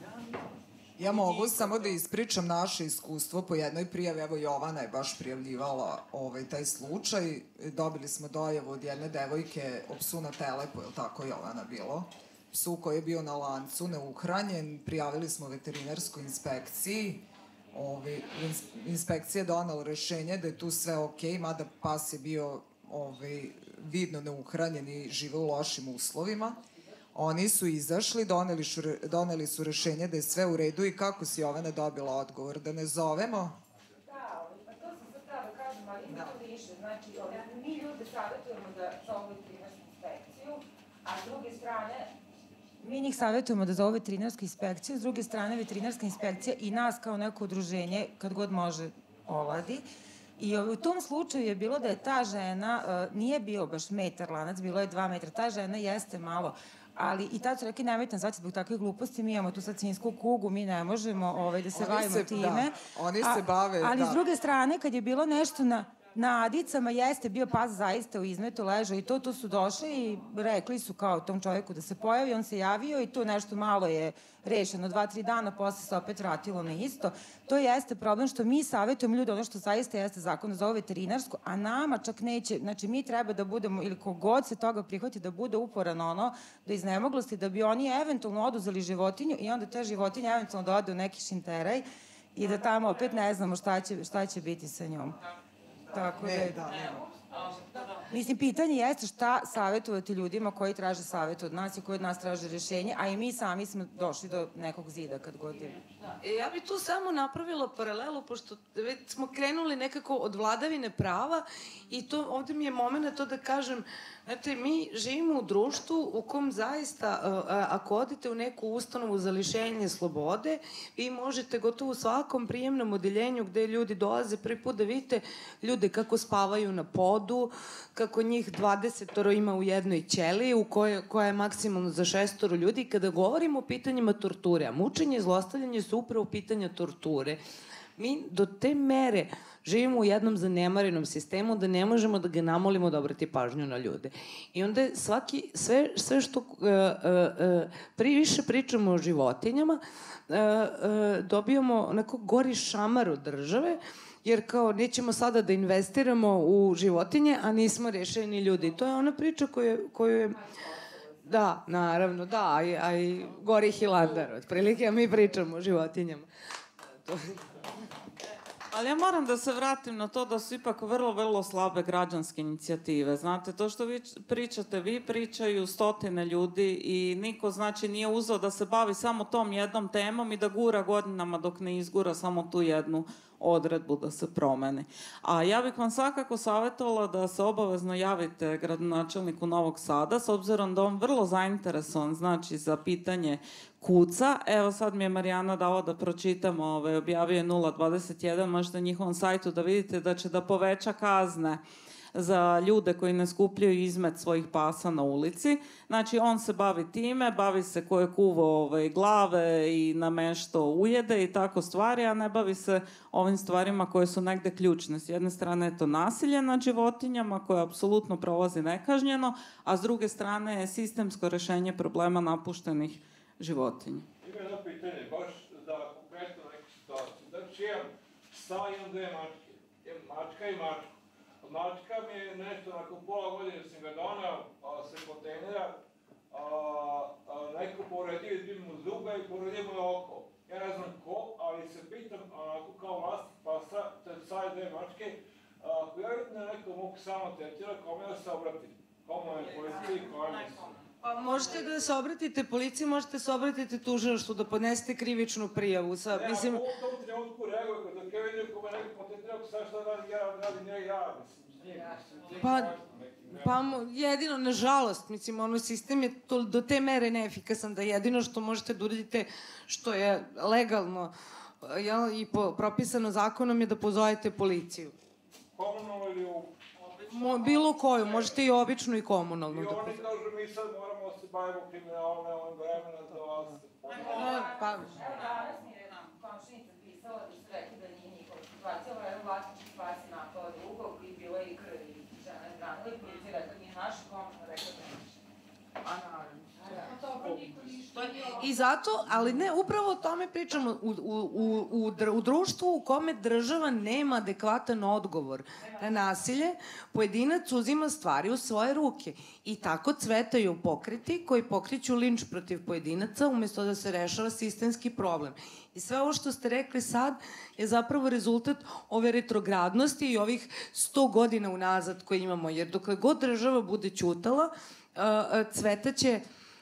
Ja mogu samo da ispričam naše iskustvo po jednoj prijavi, evo Jovana je baš prijavljivala ovaj, taj slučaj, dobili smo dojavu od jedne devojke o psu na telepu, je li tako Jovana bilo? Psu koji je bio na lancu, neuhranjen, prijavili smo veterinarskoj inspekciji, Ovi, inspekcija je donala rešenje da je tu sve okej, mada pas je bio ovi, vidno neuhranjen i žive u lošim uslovima. Oni su izašli, doneli, šu, doneli su rešenje da je sve u redu i kako si Jovana dobila odgovor? Da ne zovemo? Da, pa to sam sad tada kažem, ali ima to više. Znači, mi ljude savjetujemo da zovu veterinarsku inspekciju, a s druge strane, mi njih savjetujemo da zovu veterinarsku inspekciju, s druge strane veterinarska inspekcija i nas kao neko udruženje, kad god može, ovladi. I u tom slučaju je bilo da je ta žena, nije bio baš metar lanac, bilo je dva metra, ta žena jeste malo, ali i tad su rekli nemojte nazvati zbog takve gluposti, mi imamo tu sad svinjsku kugu, mi ne možemo ovaj, da se oni bavimo se, time. Da, oni se bave, ali da. S druge strane, kad je bilo nešto na, na Adicama, jeste bio pas zaista u izmetu, ležao i to, tu su došli i rekli su kao tom čovjeku da se pojavi, on se javio i tu nešto malo je rešeno, dva, tri dana, posle se opet vratilo na isto. To jeste problem što mi savjetujemo ljude ono što zaista jeste zakon da zove veterinarsku, a nama čak neće, znači mi treba da budemo, ili kogod se toga prihvati, da bude uporan ono do iznemoglosti, da bi oni eventualno oduzeli životinju i onda te životinje eventualno da ode u neki šinteraj i da tamo opet ne znamo šta će, šta će biti sa njom. Tako ne, da, da, nema. Mislim, pitanje jeste šta savjetovati ljudima koji traže savjet od nas i koji od nas traže rješenje, a i mi sami smo došli do nekog zida kad god je. Da. E, ja bih tu samo napravila paralelu, pošto već smo krenuli nekako od vladavine prava i to, ovde mi je moment to da kažem, znate, mi živimo u društvu u kom zaista, a, ako odete u neku ustanovu za lišenje slobode, vi možete gotovo u svakom prijemnom odeljenju gde ljudi dolaze prvi put da vidite ljude kako spavaju na podu, kako njih dvadesetoro ima u jednoj ćeliji u kojoj, koja je maksimalno za šestoro ljudi. Kada govorimo o pitanjima torture, a mučenje i zlostavljanje su upravo pitanja torture, mi do te mere živimo u jednom zanemarenom sistemu da ne možemo da ga namolimo da obrati pažnju na ljude. I onda svaki, sve, sve što uh, uh, uh, pri više pričamo o životinjama, uh, uh, dobijamo onako gori šamar od države, jer kao nećemo sada da investiramo u životinje, a nismo rešeni ni ljudi. I to je ona priča koju, koju je... Da, naravno, da, a i, a i gori Hilandar, otprilike, a mi pričamo o životinjama. To... Ali ja moram da se vratim na to da su ipak vrlo, vrlo slabe građanske inicijative. Znate, to što vi pričate, vi pričaju stotine ljudi i niko, znači, nije uzeo da se bavi samo tom jednom temom i da gura godinama dok ne izgura samo tu jednu odredbu da se promeni. A ja bih vam svakako savjetovala da se obavezno javite gradonačelniku Novog Sada, s obzirom da on vrlo zainteresovan, znači, za pitanje kuca. Evo sad mi je Marijana dala da pročitam, ove, objavio je nula dvadeset jedan, možete na njihovom sajtu da vidite da će da poveća kazne za ljude koji ne skupljaju izmet svojih pasa na ulici. Znači, on se bavi time, bavi se ko je kuvao ove, glave i namešto ujede i tako stvari, a ne bavi se ovim stvarima koje su negde ključne. S jedne strane je to nasilje nad životinjama koje apsolutno prolazi nekažnjeno, a s druge strane je sistemsko rešenje problema napuštenih životinja. Ima jedno pitanje, baš da konkretno neku situaciju. Znači, imam psa, imam dve mačke. Imam mačka i mačku. Mačka mi je nešto, nakon pola godine sam ga donao sa kontejnera, a, a, neko poredio, vidim mu zube i poredio mu oko. Ja ne znam ko, ali se pitam, onako kao vlasnik pasa, to je psa i dve mačke, ako ja vidim da neko mog psa maltretira, kome da se obratim? Komu je policiji, kome je Pa možete da se obratite policiji, možete se obratiti tužilaštvu, da podnesete krivičnu prijavu. Sa, ne, mislim... ako u tom trenutku reaguje, kada Kevin je kome neko potentirao, sad šta radi, ja radim, ne ja, mislim, s njim. Pa, Pa jedino, nažalost, mislim, ono, sistem je to, do te mere neefikasan da jedino što možete da uradite, što je legalno, jel, i po, propisano zakonom je da pozovete policiju. Komunalno ili u... Mo, bilo koju, možete i običnu i komunalnu. I da oni kažu, mi sad moramo se bavimo kriminalom, nemamo vremena za vas. Pa... Evo, danas mi je nam komšinica pisala da su rekli da nije njihova situacija, ali jedan vlasnički spas je napao drugog i bila je i krv i žena je branila i policija rekla nije naša, komšina rekla da je naša. A naravno. I zato, ali ne, upravo o tome pričamo, u, u, u, u, u društvu u kome država nema adekvatan odgovor na nasilje, pojedinac uzima stvari u svoje ruke. I tako cvetaju pokreti koji pokreću linč protiv pojedinaca umesto da se rešava sistemski problem. I sve ovo što ste rekli sad je zapravo rezultat ove retrogradnosti i ovih sto godina unazad koje imamo. Jer dokle god država bude ćutala, cvetaće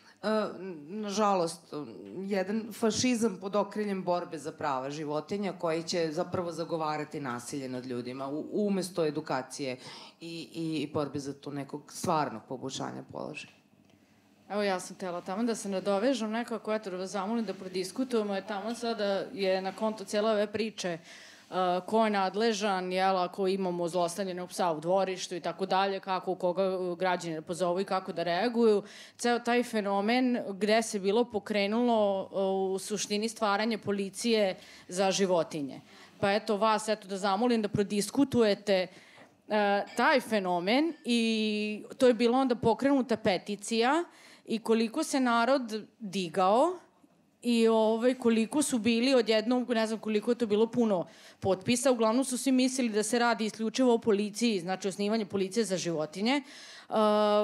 nažalost, jedan fašizam pod okriljem borbe za prava životinja koji će zapravo zagovarati nasilje nad ljudima umesto edukacije i, i borbe za to nekog stvarnog poboljšanja položaja. Evo ja sam tela tamo da se nadovežem nekako, eto da vas zamolim da prodiskutujemo, je tamo sada je na konto cijele ove priče Uh, ko je nadležan, jel, ako imamo zlostavljenog psa u dvorištu i tako dalje, kako u koga građani pozovu i kako da reaguju. Ceo taj fenomen gde se bilo pokrenulo uh, u suštini stvaranje policije za životinje. Pa eto vas, eto da zamolim da prodiskutujete uh, taj fenomen i to je bilo onda pokrenuta peticija i koliko se narod digao i ovaj, koliko su bili odjednom, ne znam koliko je to bilo puno potpisa, uglavnom su svi mislili da se radi isključivo o policiji, znači osnivanje policije za životinje. Uh,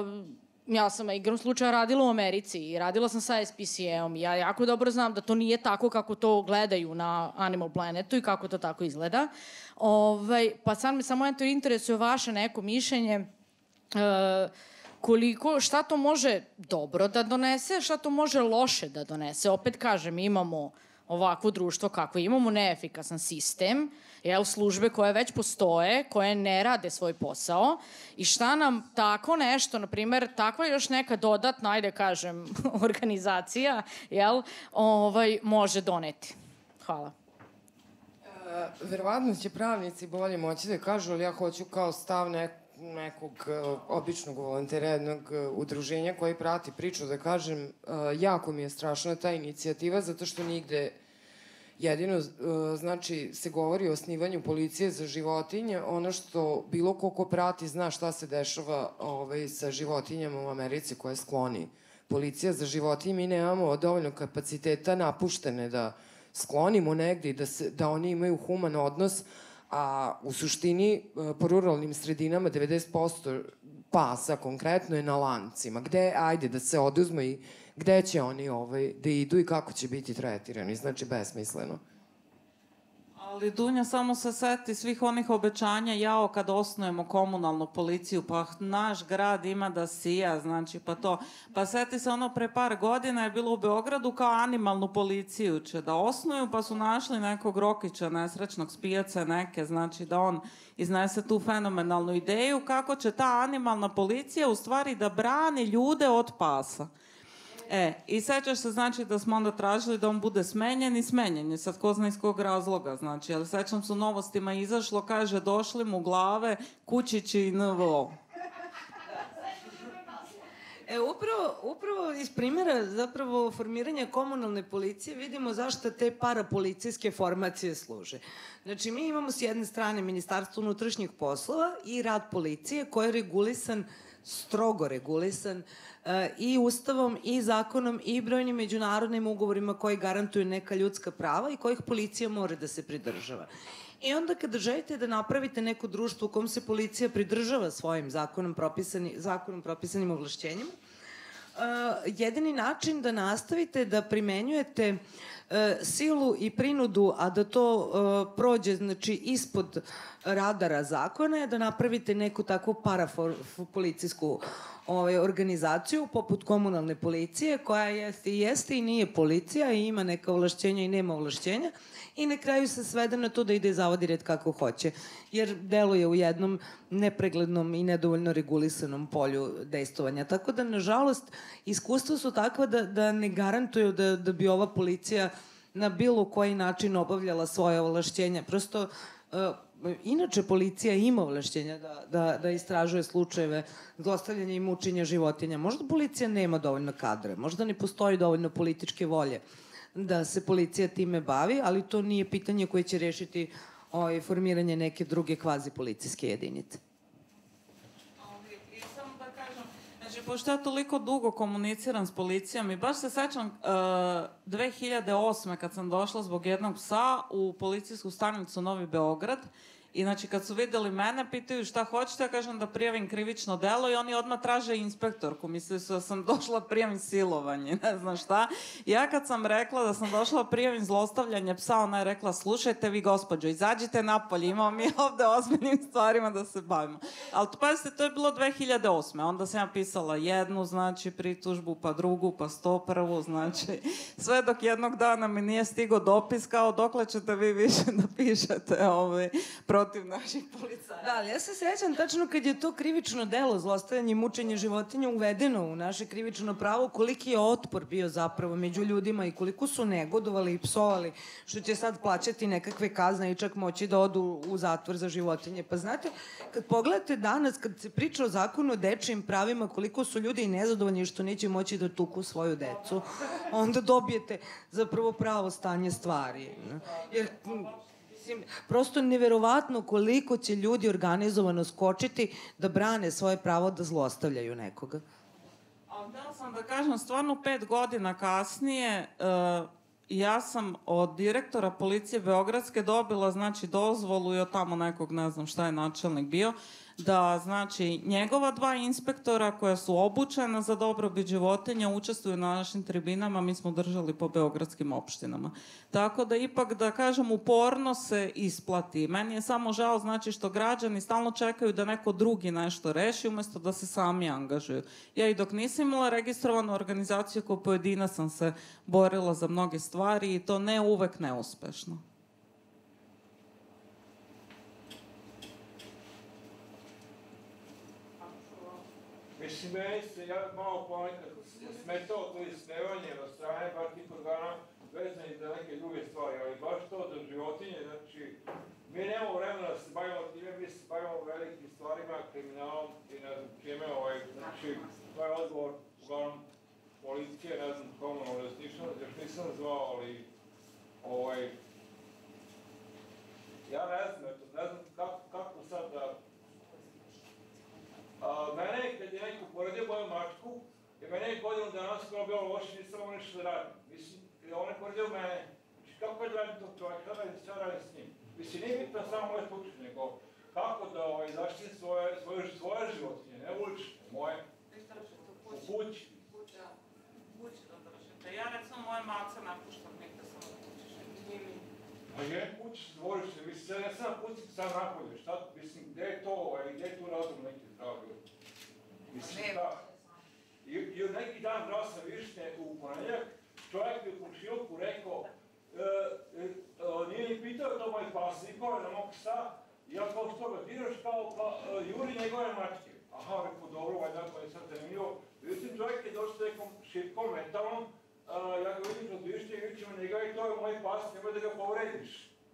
ja sam igrom slučaja radila u Americi i radila sam sa S P C A-om i ja jako dobro znam da to nije tako kako to gledaju na Animal Planetu i kako to tako izgleda. Ovaj, pa sad me samo eto interesuje vaše neko mišljenje uh, koliko, šta to može dobro da donese, šta to može loše da donese. Opet kažem, imamo ovakvo društvo kako imamo, neefikasan sistem, jel, službe koje već postoje, koje ne rade svoj posao i šta nam tako nešto, na primer, takva još neka dodatna, ajde kažem, organizacija, jel, ovaj, može doneti. Hvala. E, verovatno će pravnici bolje moći da kažu, ali ja hoću kao stav nek nekog uh, običnog volontera, jednog uh, udruženja koji prati priču, da kažem, uh, jako mi je strašna ta inicijativa, zato što nigde jedino, uh, znači, se govori o osnivanju policije za životinje, ono što bilo ko ko prati zna šta se dešava ovaj, sa životinjama u Americi koje skloni policija za životinje. Mi nemamo dovoljno kapaciteta napuštene da sklonimo negde i da, se, da oni imaju human odnos, a u suštini po ruralnim sredinama devedeset posto pasa konkretno je na lancima. Gde, ajde, da se oduzme i gde će oni ovaj, da idu i kako će biti tretirani. Znači, besmisleno. Ali Dunja, samo se seti svih onih obećanja, jao kad osnujemo komunalnu policiju, pa naš grad ima da sija, znači pa to. Pa seti se ono pre par godina je bilo u Beogradu kao animalnu policiju će da osnuju, pa su našli nekog Rokića nesrećnog spijaca neke, znači da on iznese tu fenomenalnu ideju kako će ta animalna policija u stvari da brani ljude od pasa. E, i sećaš se, znači, da smo onda tražili da on bude smenjen i smenjen je, sad ko zna iz kog razloga, znači, ali sećam se u novostima izašlo, kaže, došli mu glave, kućići i N V O. E, upravo, upravo iz primjera zapravo formiranja komunalne policije vidimo zašto te parapolicijske formacije služe. Znači, mi imamo s jedne strane Ministarstvo unutrašnjih poslova i rad policije koji je regulisan, strogo regulisan e, i ustavom i zakonom i brojnim međunarodnim ugovorima koji garantuju neka ljudska prava i kojih policija mora da se pridržava. I onda kada želite da napravite neko društvo u kom se policija pridržava svojim zakonom, propisani, zakonom propisanim ovlašćenjima, jedini način da nastavite da primenjujete silu i prinudu, a da to prođe, znači, ispod radara zakona, je da napravite neku takvu parapolicijsku organizaciju, poput komunalne policije, koja jeste i jeste i nije policija i ima neka ovlašćenja i nema ovlašćenja, i na kraju se svede na to da ide i zavodi red kako hoće, jer deluje u jednom nepreglednom i nedovoljno regulisanom polju dejstovanja. Tako da, nažalost, iskustva su takva da, da ne garantuju da, da bi ova policija na bilo koji način obavljala svoje ovlašćenja. Prosto, uh, inače policija ima ovlašćenja da, da, da istražuje slučajeve zlostavljanja i mučenja životinja. Možda policija nema dovoljno kadra, možda ne postoji dovoljno političke volje da se policija time bavi, ali to nije pitanje koje će rešiti ovaj, formiranje neke druge kvazi policijske jedinice. I samo da kažem, znači, pošto ja toliko dugo komuniciram s policijom i baš se sećam uh, dve hiljade osme kad sam došla zbog jednog psa u policijsku stanicu Novi Beograd. I znači kad su videli mene, pitaju šta hoćete, ja kažem da prijavim krivično delo i oni odmah traže inspektorku. Mislili su da sam došla prijavim silovanje, ne znam šta. I ja kad sam rekla da sam došla prijavim zlostavljanje psa, ona je rekla, slušajte vi gospođo, izađite napolje, imamo mi ovde ozbiljnim stvarima da se bavimo. Ali pazite, to je bilo dve hiljade osme. Onda sam ja pisala jednu, znači, pritužbu, pa drugu, pa sto prvu, znači, sve dok jednog dana mi nije stigo dopis kao dokle ćete vi više da pišete ovaj, protiv naših policaja. Da, ali ja se sećam tačno kad je to krivično delo, zlostavljanje i mučenje životinja, uvedeno u naše krivično pravo, koliki je otpor bio zapravo među ljudima i koliko su negodovali i psovali, što će sad plaćati nekakve kazne i čak moći da odu u zatvor za životinje. Pa znate, kad pogledate danas, kad se priča o zakonu o dečijim pravima, koliko su ljudi nezadovoljni što neće moći da tuku svoju decu, onda dobijete zapravo pravo stanje stvari. Jer prosto neverovatno koliko će ljudi organizovano skočiti da brane svoje pravo da zlostavljaju nekoga. A htela sam da kažem, stvarno pet godina kasnije uh, ja sam od direktora policije Beogradske dobila, znači, dozvolu i od tamo nekog, ne znam šta je načelnik bio, da, znači, njegova dva inspektora koja su obučena za dobrobit životinja učestvuju na našim tribinama, mi smo držali po beogradskim opštinama. Tako da, ipak, da kažem, uporno se isplati. Meni je samo žao, znači, što građani stalno čekaju da neko drugi nešto reši, umesto da se sami angažuju. Ja i dok nisam imala registrovanu organizaciju kao pojedina sam se borila za mnoge stvari i to ne uvek neuspešno. Mislim, meni se ja malo ponekad smetao to ismevanje od strane bar tih organa vezani za neke druge stvari, ali baš to za životinje, znači, mi nemamo vremena da se bavimo time, mi se bavimo velikim stvarima, kriminalom i ne znam čime, ovaj, znači, to je odgovor uglavnom policije, ne znam komunalno, još nisam zvao, ali, ovaj, ja ne znam, eto, ne znam kako, kako sad da... A, mene, kad je neko poredio moju mačku, jer mene je godinu dana skoro bilo loše, nisam ovo nešto da radim. Mislim, kada on je poredio mene, znači kako je da radim tog čovjeka, kada radim, šta radim s njim? Mislim, nije bitno samo moje slučaj, nego kako da ovaj, zaštitim svoje, svoje, svoje životinje, ne ulične, moje, u kući. Kući da držite. Ja recimo moje mace napuštam nekde samo da kućiš, s njimi. A je kući s dvorište, mislim, ja sam pucim sam napolje, šta, mislim, gde je to, ovaj, gde je tu razum neki zdravi ljudi? Mislim, da. I, I neki dan brao sam višnje u ponedjeljak, čovjek mi u komšiluku rekao, e, e, e, nije ni pitao to moj pas, nikole na mog psa, i ja kao što ga diraš kao, pa, e, juri njegove mačke. Aha, rekao, dobro, valjda, pa je sad zanimljivo. Vidim, čovjek je došao nekom šipkom, metalom, Uh, ja ga vidim kroz višnje i vidim njega i to je moj pas, nemoj da ga povrediš.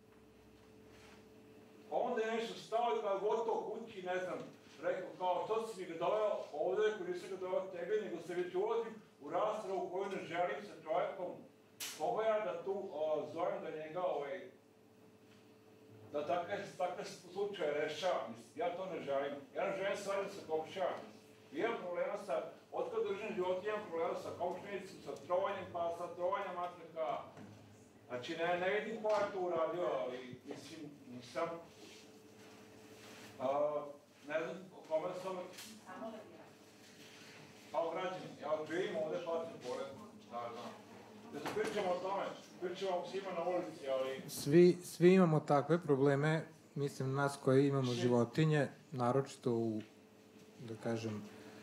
Onda je nešto stao i kao gotovo kući, ne znam, rekao kao, što si mi ga doveo ovde, koji nisam ga doveo tebe, nego se već ulazim u raspravu koju ne želim sa čovjekom, koga ja da tu uh, zovem da njega, ovaj, da takve, takve slučaje rešavam, ja to ne želim. Ja ne želim stvari sa komšijama. Imam problema sa, otkad držim život, imam problema sa komšinicom, sa trovanjem pasa, trovanjem mačaka. Znači, ne, ne vidim ko je to uradio, ali, mislim, nisam. A, ne znam, kome sam... Kao građani, ja živimo ovde plaćamo porez, da znam. Da se pričamo o tome, pričamo svima na ulici, ali... Svi, svi imamo takve probleme, mislim, nas koji imamo životinje, naročito u, da kažem,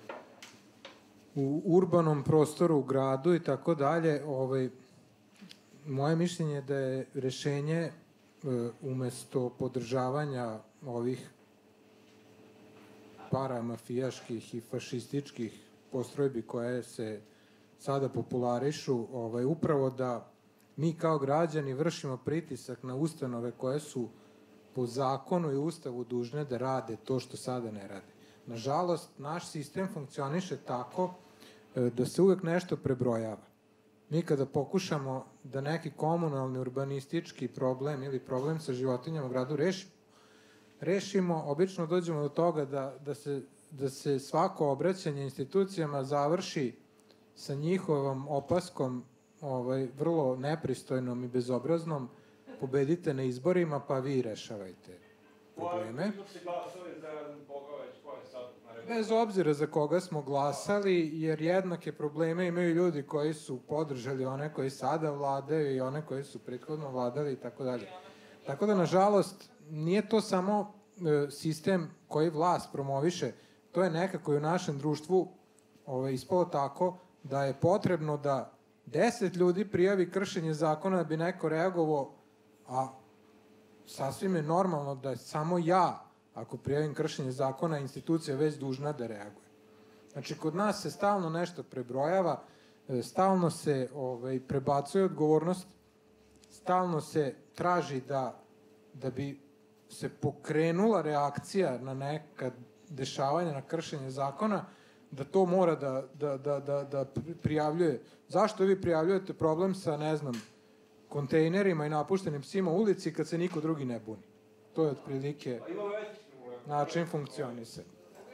u urbanom prostoru, u gradu i tako dalje. Ovaj, moje mišljenje je da je rešenje e, umesto podržavanja ovih paramafijaških i fašističkih postrojbi koje se sada popularišu, ovaj, upravo da mi kao građani vršimo pritisak na ustanove koje su po zakonu i ustavu dužne da rade to što sada ne rade. Nažalost, naš sistem funkcioniše tako da se uvek nešto prebrojava. Mi kada pokušamo da neki komunalni, urbanistički problem ili problem sa životinjama u gradu rešimo, rešimo, obično dođemo do toga da, da, se, da se svako obraćanje institucijama završi sa njihovom opaskom, ovaj, vrlo nepristojnom i bezobraznom, pobedite na izborima, pa vi rešavajte probleme. Bez obzira za koga smo glasali, jer jednake probleme imaju ljudi koji su podržali one koji sada vladaju i one koji su prethodno vladali i tako dalje. Tako da, nažalost, nije to samo e, sistem koji vlast promoviše, to je nekako i u našem društvu ovaj, ispalo tako da je potrebno da deset ljudi prijavi kršenje zakona da bi neko reagovao, a sasvim je normalno da samo ja, ako prijavim kršenje zakona, institucija već dužna da reaguje. Znači, kod nas se stalno nešto prebrojava, stalno se ovaj, prebacuje odgovornost, stalno se traži da, da bi se pokrenula reakcija na neka dešavanja, na kršenje zakona, da to mora da, da, da, da, da prijavljuje. Zašto vi prijavljujete problem sa, ne znam, kontejnerima i napuštenim psima u ulici kad se niko drugi ne buni? To je otprilike način funkcionisanja.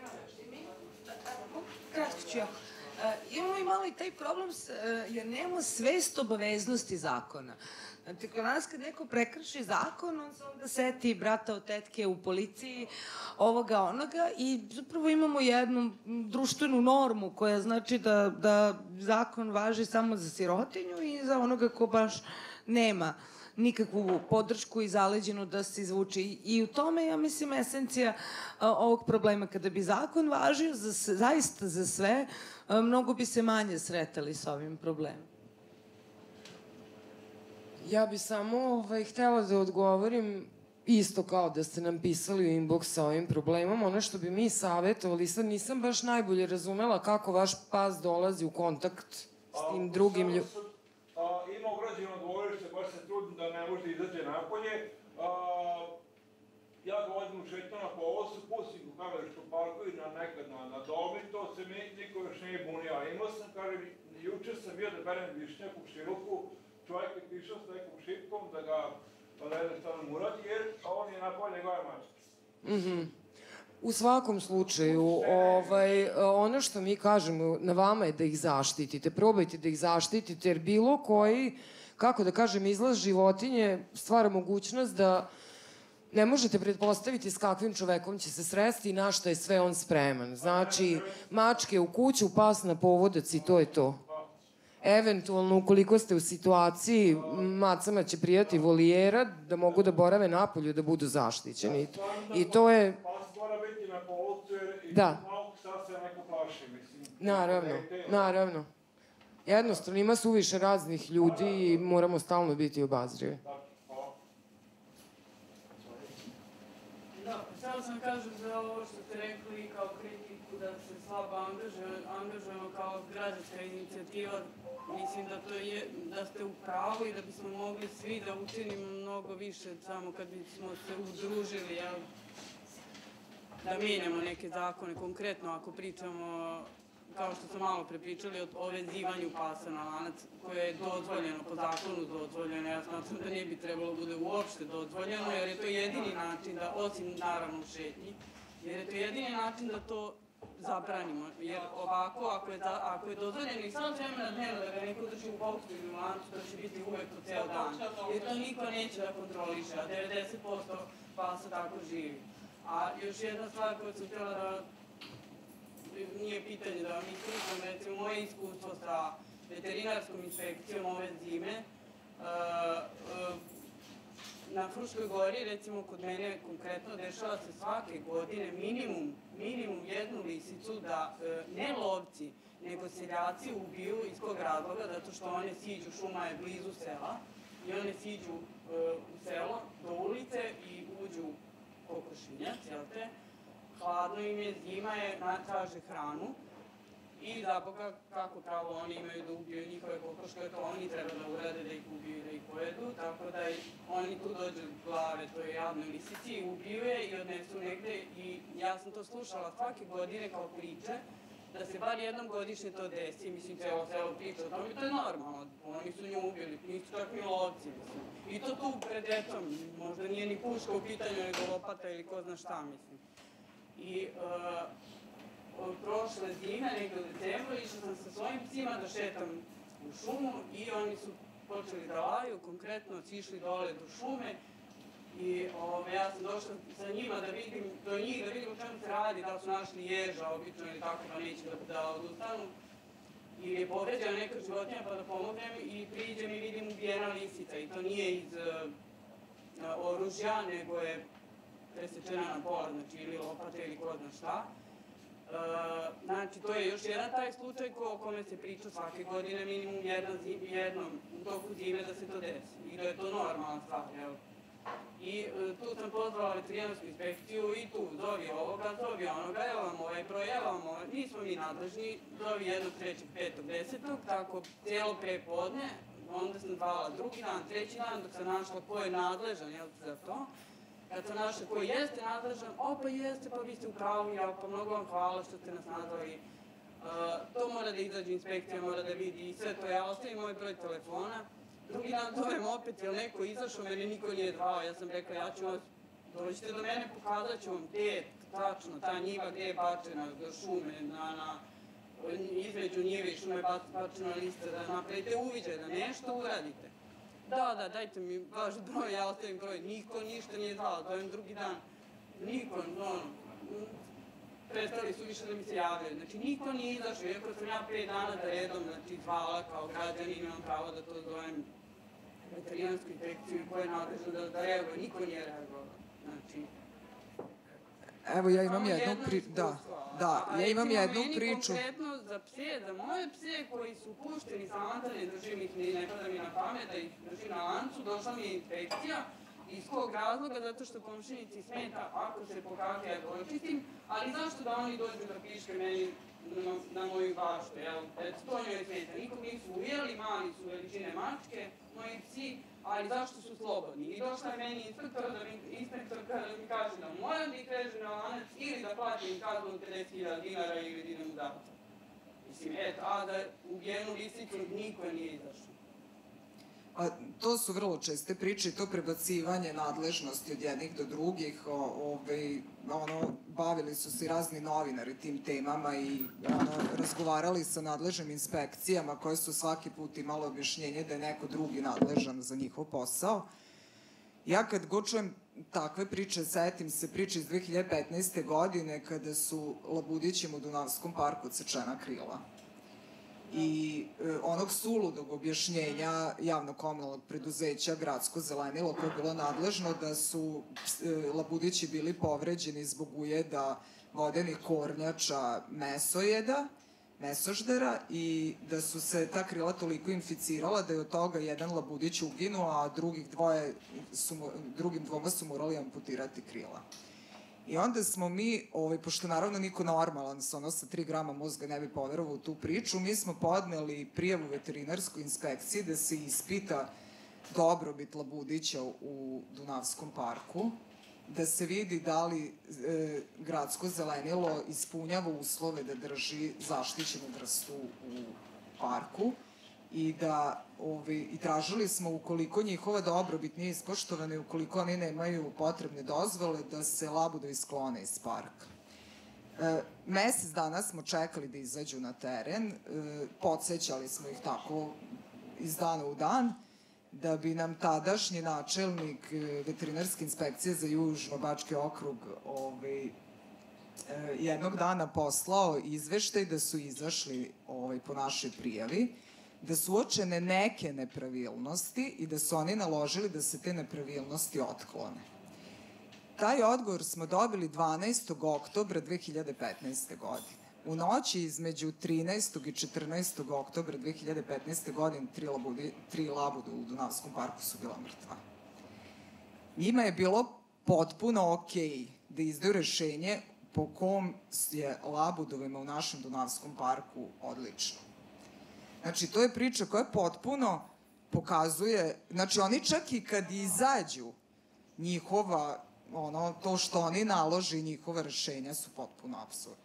Kratko ću ja. Uh, imamo i malo i taj problem, s, uh, jer nemamo svest obaveznosti zakona. Znači, kod nas kad neko prekrši zakon, on se onda seti brata od tetke u policiji, ovoga, onoga, i zapravo imamo jednu društvenu normu koja znači da, da zakon važi samo za sirotinju i za onoga ko baš nema nikakvu podršku i zaleđenu da se izvuče. I, i u tome, ja mislim, esencija a, ovog problema. Kada bi zakon važio za, zaista za sve, a, mnogo bi se manje sretali sa ovim problemom. Ja bi samo ovaj, htela da odgovorim isto kao da ste nam pisali u inbox sa ovim problemom. Ono što bi mi savjetovali, sad nisam baš najbolje razumela kako vaš pas dolazi u kontakt s tim drugim ljudima. Ima ograđeno dvorište, baš se trudim da ne može izađe napolje. A, ja ga vodim u šetnju na polosu, pustim u Kameriškom parku i na nekad na, na dobi, to se mi niko još nije bunio. A imao sam, kažem, jučer sam bio da berem višnjak u široku, čovjek je pišao s nekom šipkom da ga, da ne znam šta nam uradi, jer on je napao njegove mačke. Mhm. U svakom slučaju, ovaj, ono što mi kažemo, na vama je da ih zaštitite. Probajte da ih zaštitite, jer bilo koji, kako da kažem, izlaz životinje stvara mogućnost da ne možete pretpostaviti s kakvim čovekom će se sresti i na šta je sve on spreman. Znači, mačke u kuću, pas na povodac i to je to. Eventualno, ukoliko ste u situaciji, macama će prijati volijera, da mogu da borave napolju, da budu zaštićeni. I to je... Da. Naravno, naravno. Jednostavno, ima suviše raznih ljudi i moramo stalno biti obazrivi. Da, samo sam kažem za ovo što ste rekli kao kritiku da se slabo angažujemo kao građanska inicijativa. Mislim da to je, da ste u pravu i da bismo mogli svi da učinimo mnogo više samo kad bismo se udružili, jel? Da mijenjamo neke zakone, konkretno ako pričamo, kao što smo malo prepričali, o vezivanju pasa na lanac, koje je dozvoljeno, po zakonu dozvoljeno. Ja smatram da ne bi trebalo bude uopšte dozvoljeno, jer je to jedini način da, osim naravno šetnji, jer je to jedini način da to zabranimo. Jer ovako, ako je, da, ako je dozvoljeno i samo vremena dnevno da ga neko drži u boksu ili u lancu, to će biti uvek po ceo dan. Jer to niko neće da kontroliše, a devedeset posto pasa tako živi. A još jedna stvar koju sam htjela da nije pitanje da vam ispričam, recimo moje iskustvo sa veterinarskom inspekcijom ove zime, na Fruškoj gori, recimo kod mene konkretno, dešava se svake godine minimum, minimum jednu lisicu da ne lovci, nego seljaci ubiju iz kog razloga, zato što one siđu, šuma je blizu sela, i one siđu u selo, do ulice i uđu kokošinjac, jel te? Hladno im je, zima je, traže hranu i zaboga kako pravo oni imaju da ubiju njihove kokoške, to oni treba da urade, da ih ubiju i da ih pojedu, tako da oni tu dođu glave toj jadnoj lisici i ubiju je i odnesu negde i ja sam to slušala svake godine kao priče, da se bar jednom godišnje to desi, mislim, celo celo priča o tome, to je normalno, oni su nju ubili, nisu čak ni lovci, mislim. I to tu pred detom, možda nije ni puška u pitanju, nego lopata ili ko zna šta, mislim. I od prošle zime, negde u decembru, išla sam sa svojim psima da šetam u šumu i oni su počeli da laju, konkretno sišli dole do šume i ja sam došla sa njima da vidim, do njih da vidim o čemu se radi, da li su našli ježa obično ili tako pa neće da odustanu. Ili je povređena neka životinja pa da pomognem i priđem i vidim ubijena lisica i to nije iz oružja, nego je presečena na pola, znači ili lopate ili ko zna šta. Znači, to je još jedan taj slučaj o kome se priča svake godine, minimum jednom u toku zime da se to desi i da je to normalna stvar, evo. I tu sam pozvala veterinarsku inspekciju i tu zovi ovoga, zovi onoga, evo vam ovaj broj, evo vam ovaj, nismo mi nadležni, zovi jednog, trećeg, petog, desetog, tako cijelo prepodne, onda sam zvala drugi dan, treći dan, dok sam našla ko je nadležan, jel, za to. Kad sam našla ko jeste nadležan, o pa jeste, pa vi ste u pravu, ja pa mnogo vam hvala što ste nas nazvali. To mora da izađe inspekcija, mora da vidi i sve to, ja ostavim moj broj telefona. Drugi dan zovem opet, jel neko izašao, mene niko nije zvao, ja sam rekla, ja ću vas, dođite do mene, pokazat ću vam gde je tačno ta njiva, gde je bačena do šume, između njive i šume bačena lista, da napravite uviđaj, da nešto uradite. Da, da, dajte mi vaš broj, ja ostavim broj, niko ništa nije zvao, zovem drugi dan, niko, ono, prestali su više da mi se javljaju, znači niko nije izašao, iako sam ja pet dana da redom, znači zvala kao građanin, imam pravo da to zovem veterinarsku inspekciju koja je nadležna da reaguje, niko nije reagovao, znači... Evo, ja imam jednu priču, da, da, ja imam jednu priču. Recimo, meni konkretno za pse, za moje pse koji su pušteni sa lanta, ne držim ih, ne pada mi na pamet da ih držim na lancu, došla mi je inspekcija. Iz kog razloga? Zato što komšinici smeta ako se pokaže ja očistim, ali zašto da oni dođu da piške meni na moju baštu, jel? To njoj smeta. Nikog nisu ujeli, mali su veličine mačke, moji psi, ali zašto su slobodni? I došla je meni inspektor da mi, inspektor da mi kaže da moram da ih režem na lanac ili da platim kaznu od pedeset hiljada dinara ili da idem u zatvor. Mislim, eto, a da ubijenu lisicu niko nije izašao. A to su vrlo česte priče i to prebacivanje nadležnosti od jednih do drugih, ono, bavili su se razni novinari tim temama i razgovarali sa nadležnim inspekcijama koje su svaki put imale objašnjenje da je neko drugi nadležan za njihov posao. Ja kad god čujem takve priče, setim se priče iz dve hiljade petnaeste. godine kada su labudićima u Dunavskom parku odsečena krila. I onog suludog objašnjenja javnog komunalnog preduzeća Gradsko zelenilo koje je bilo nadležno da su labudići bili povređeni zbog ujeda vodenih kornjača mesojeda, mesoždera i da su se ta krila toliko inficirala da je od toga jedan labudić uginuo, a drugih dvoje, drugim dvoma su morali amputirati krila. I onda smo mi, pošto naravno niko normalan sa ono sa tri grama mozga ne bi poverovao u tu priču, mi smo podneli prijavu veterinarskoj inspekciji da se ispita dobrobit labudića u Dunavskom parku, da se vidi da li Gradsko zelenilo ispunjava uslove da drži zaštićenu vrstu u parku i da i tražili smo ukoliko njihova dobrobit nije ispoštovana i ukoliko oni nemaju potrebne dozvole da se labudovi sklone iz parka. Mesec dana smo čekali da izađu na teren, podsećali smo ih tako iz dana u dan, da bi nam tadašnji načelnik veterinarske inspekcije za Južno-Bački okrug jednog dana poslao izveštaj da su izašli ovaj, po našoj prijavi, da su uočene neke nepravilnosti i da su oni naložili da se te nepravilnosti otklone. Taj odgovor smo dobili dvanaestog oktobra dve hiljade petnaeste. godine. U noći između trinaestog i četrnaestog oktobra dve hiljade petnaeste. godine tri, labudi, tri labuda u Dunavskom parku su bila mrtva. Njima je bilo potpuno okej da izdaju rešenje po kom je labudovima u našem Dunavskom parku odlično. Znači, to je priča koja potpuno pokazuje, znači oni čak i kad izađu njihova, ono, to što oni naloži njihova rešenja su potpuno apsurdne.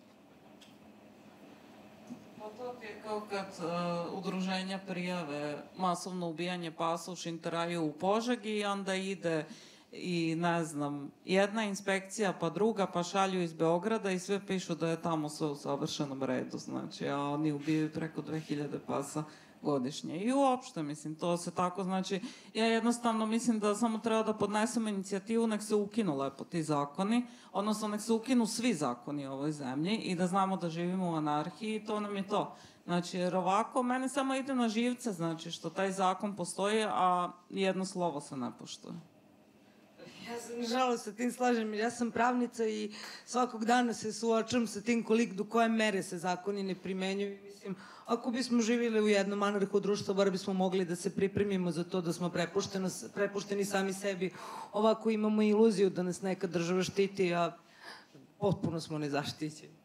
Pa to ti je kao kad uh, udruženja prijave masovno ubijanje pasa u Šinteraju u Požegi i onda ide i ne znam, jedna inspekcija pa druga pa šalju iz Beograda i sve pišu da je tamo sve u savršenom redu, znači, a oni ubijaju preko dve hiljade pasa godišnje. I uopšte, mislim, to se tako, znači, ja jednostavno mislim da samo treba da podnesemo inicijativu, nek se ukinu lepo ti zakoni, odnosno nek se ukinu svi zakoni u ovoj zemlji i da znamo da živimo u anarhiji i to nam je to. Znači, jer ovako, mene samo ide na živce, znači, što taj zakon postoji, a jedno slovo se ne poštuje. Ja sam žalo sa tim slažem, ja sam pravnica i svakog dana se suočam sa tim koliko do koje mere se zakoni ne primenjuju. Mislim, ako bismo živjeli u jednom anarhu društvu, bar bismo mogli da se pripremimo za to da smo prepušteni sami sebi. Ovako imamo iluziju da nas neka država štiti, a potpuno smo nezaštićeni.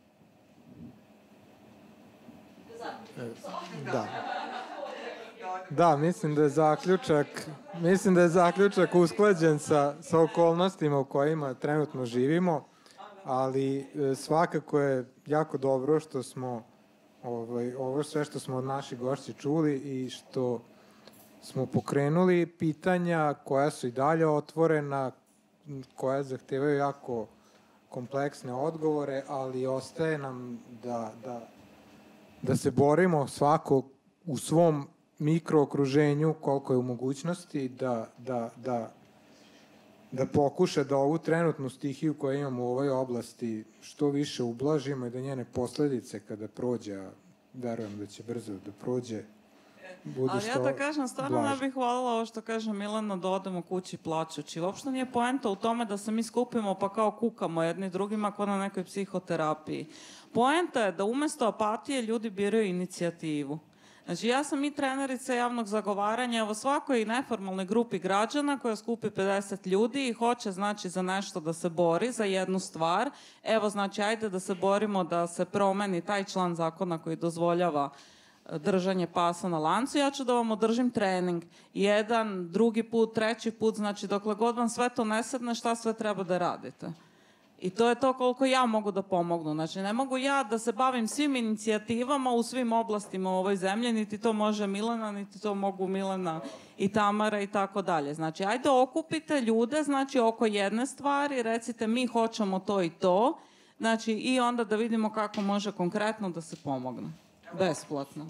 Da. Da, mislim da je zaključak, mislim da je zaključak usklađen sa, sa okolnostima u kojima trenutno živimo, ali e, svakako je jako dobro što smo ovaj, ovo sve što smo od naših gošća čuli i što smo pokrenuli pitanja koja su i dalje otvorena, koja zahtevaju jako kompleksne odgovore, ali ostaje nam da, da, da se borimo svako u svom mikrookruženju koliko je u mogućnosti da, da, da, da pokuša da ovu trenutnu stihiju koju imamo u ovoj oblasti što više ublažimo i da njene posledice kada prođe, a verujem da će brzo da prođe, budu ali što ja da kažem, stvarno blaže. ne bih voljela ovo što kaže Milena da odemo kući plačući. Uopšte nije poenta u tome da se mi skupimo pa kao kukamo jedni drugima kao na nekoj psihoterapiji. Poenta je da umesto apatije ljudi biraju inicijativu. Znači, ja sam i trenerica javnog zagovaranja, evo svakoj neformalnoj grupi građana koja skupi pedeset ljudi i hoće, znači, za nešto da se bori, za jednu stvar. Evo, znači, ajde da se borimo da se promeni taj član zakona koji dozvoljava držanje pasa na lancu, ja ću da vam održim trening. Jedan, drugi put, treći put, znači, dokle god vam sve to ne sedne, šta sve treba da radite. I to je to koliko ja mogu da pomognu. Znači, ne mogu ja da se bavim svim inicijativama u svim oblastima u ovoj zemlji, niti to može Milena, niti to mogu Milena i Tamara i tako dalje. Znači, ajde okupite ljude, znači, oko jedne stvari, recite mi hoćemo to i to, znači, i onda da vidimo kako može konkretno da se pomogne. Besplatno.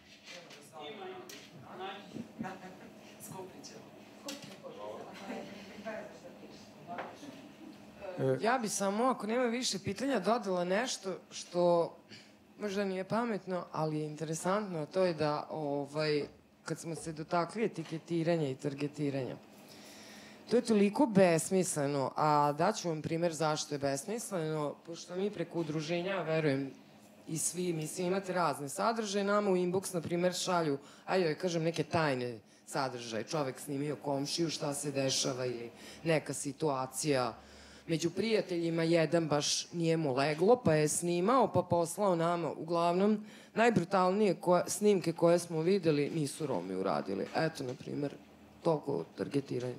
Ja bi samo, ako nema više pitanja, dodala nešto što možda nije pametno, ali je interesantno, to je da ovaj, kad smo se dotakli etiketiranja i targetiranja, to je toliko besmisleno, a daću vam primer zašto je besmisleno, pošto mi preko udruženja, verujem, i svi, mislim, imate razne sadržaje, nama u inbox, na primer, šalju, ajde, kažem, neke tajne sadržaje, čovek snimio komšiju, šta se dešava ili neka situacija. Među prijateljima jedan baš nije mu leglo, pa je snimao, pa poslao nama. Uglavnom, najbrutalnije koje, snimke koje smo videli nisu Romi uradili. Eto, na primer, toliko targetiranja.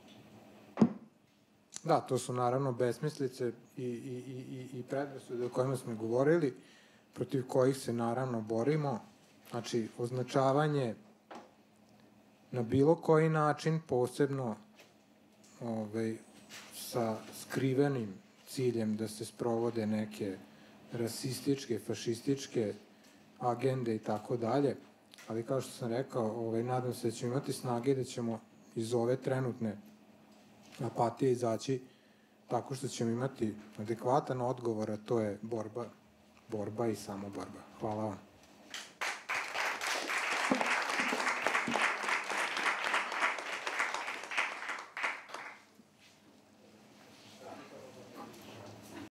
Da, to su naravno besmislice i, i, i, i predrasude o kojima smo govorili, protiv kojih se naravno borimo. Znači, označavanje na bilo koji način, posebno ovaj, sa skrivenim ciljem da se sprovode neke rasističke, fašističke agende i tako dalje. Ali kao što sam rekao, ovaj, nadam se da ćemo imati snage i da ćemo iz ove trenutne apatije izaći tako što ćemo imati adekvatan odgovor, a to je borba, borba i samo borba. Hvala vam.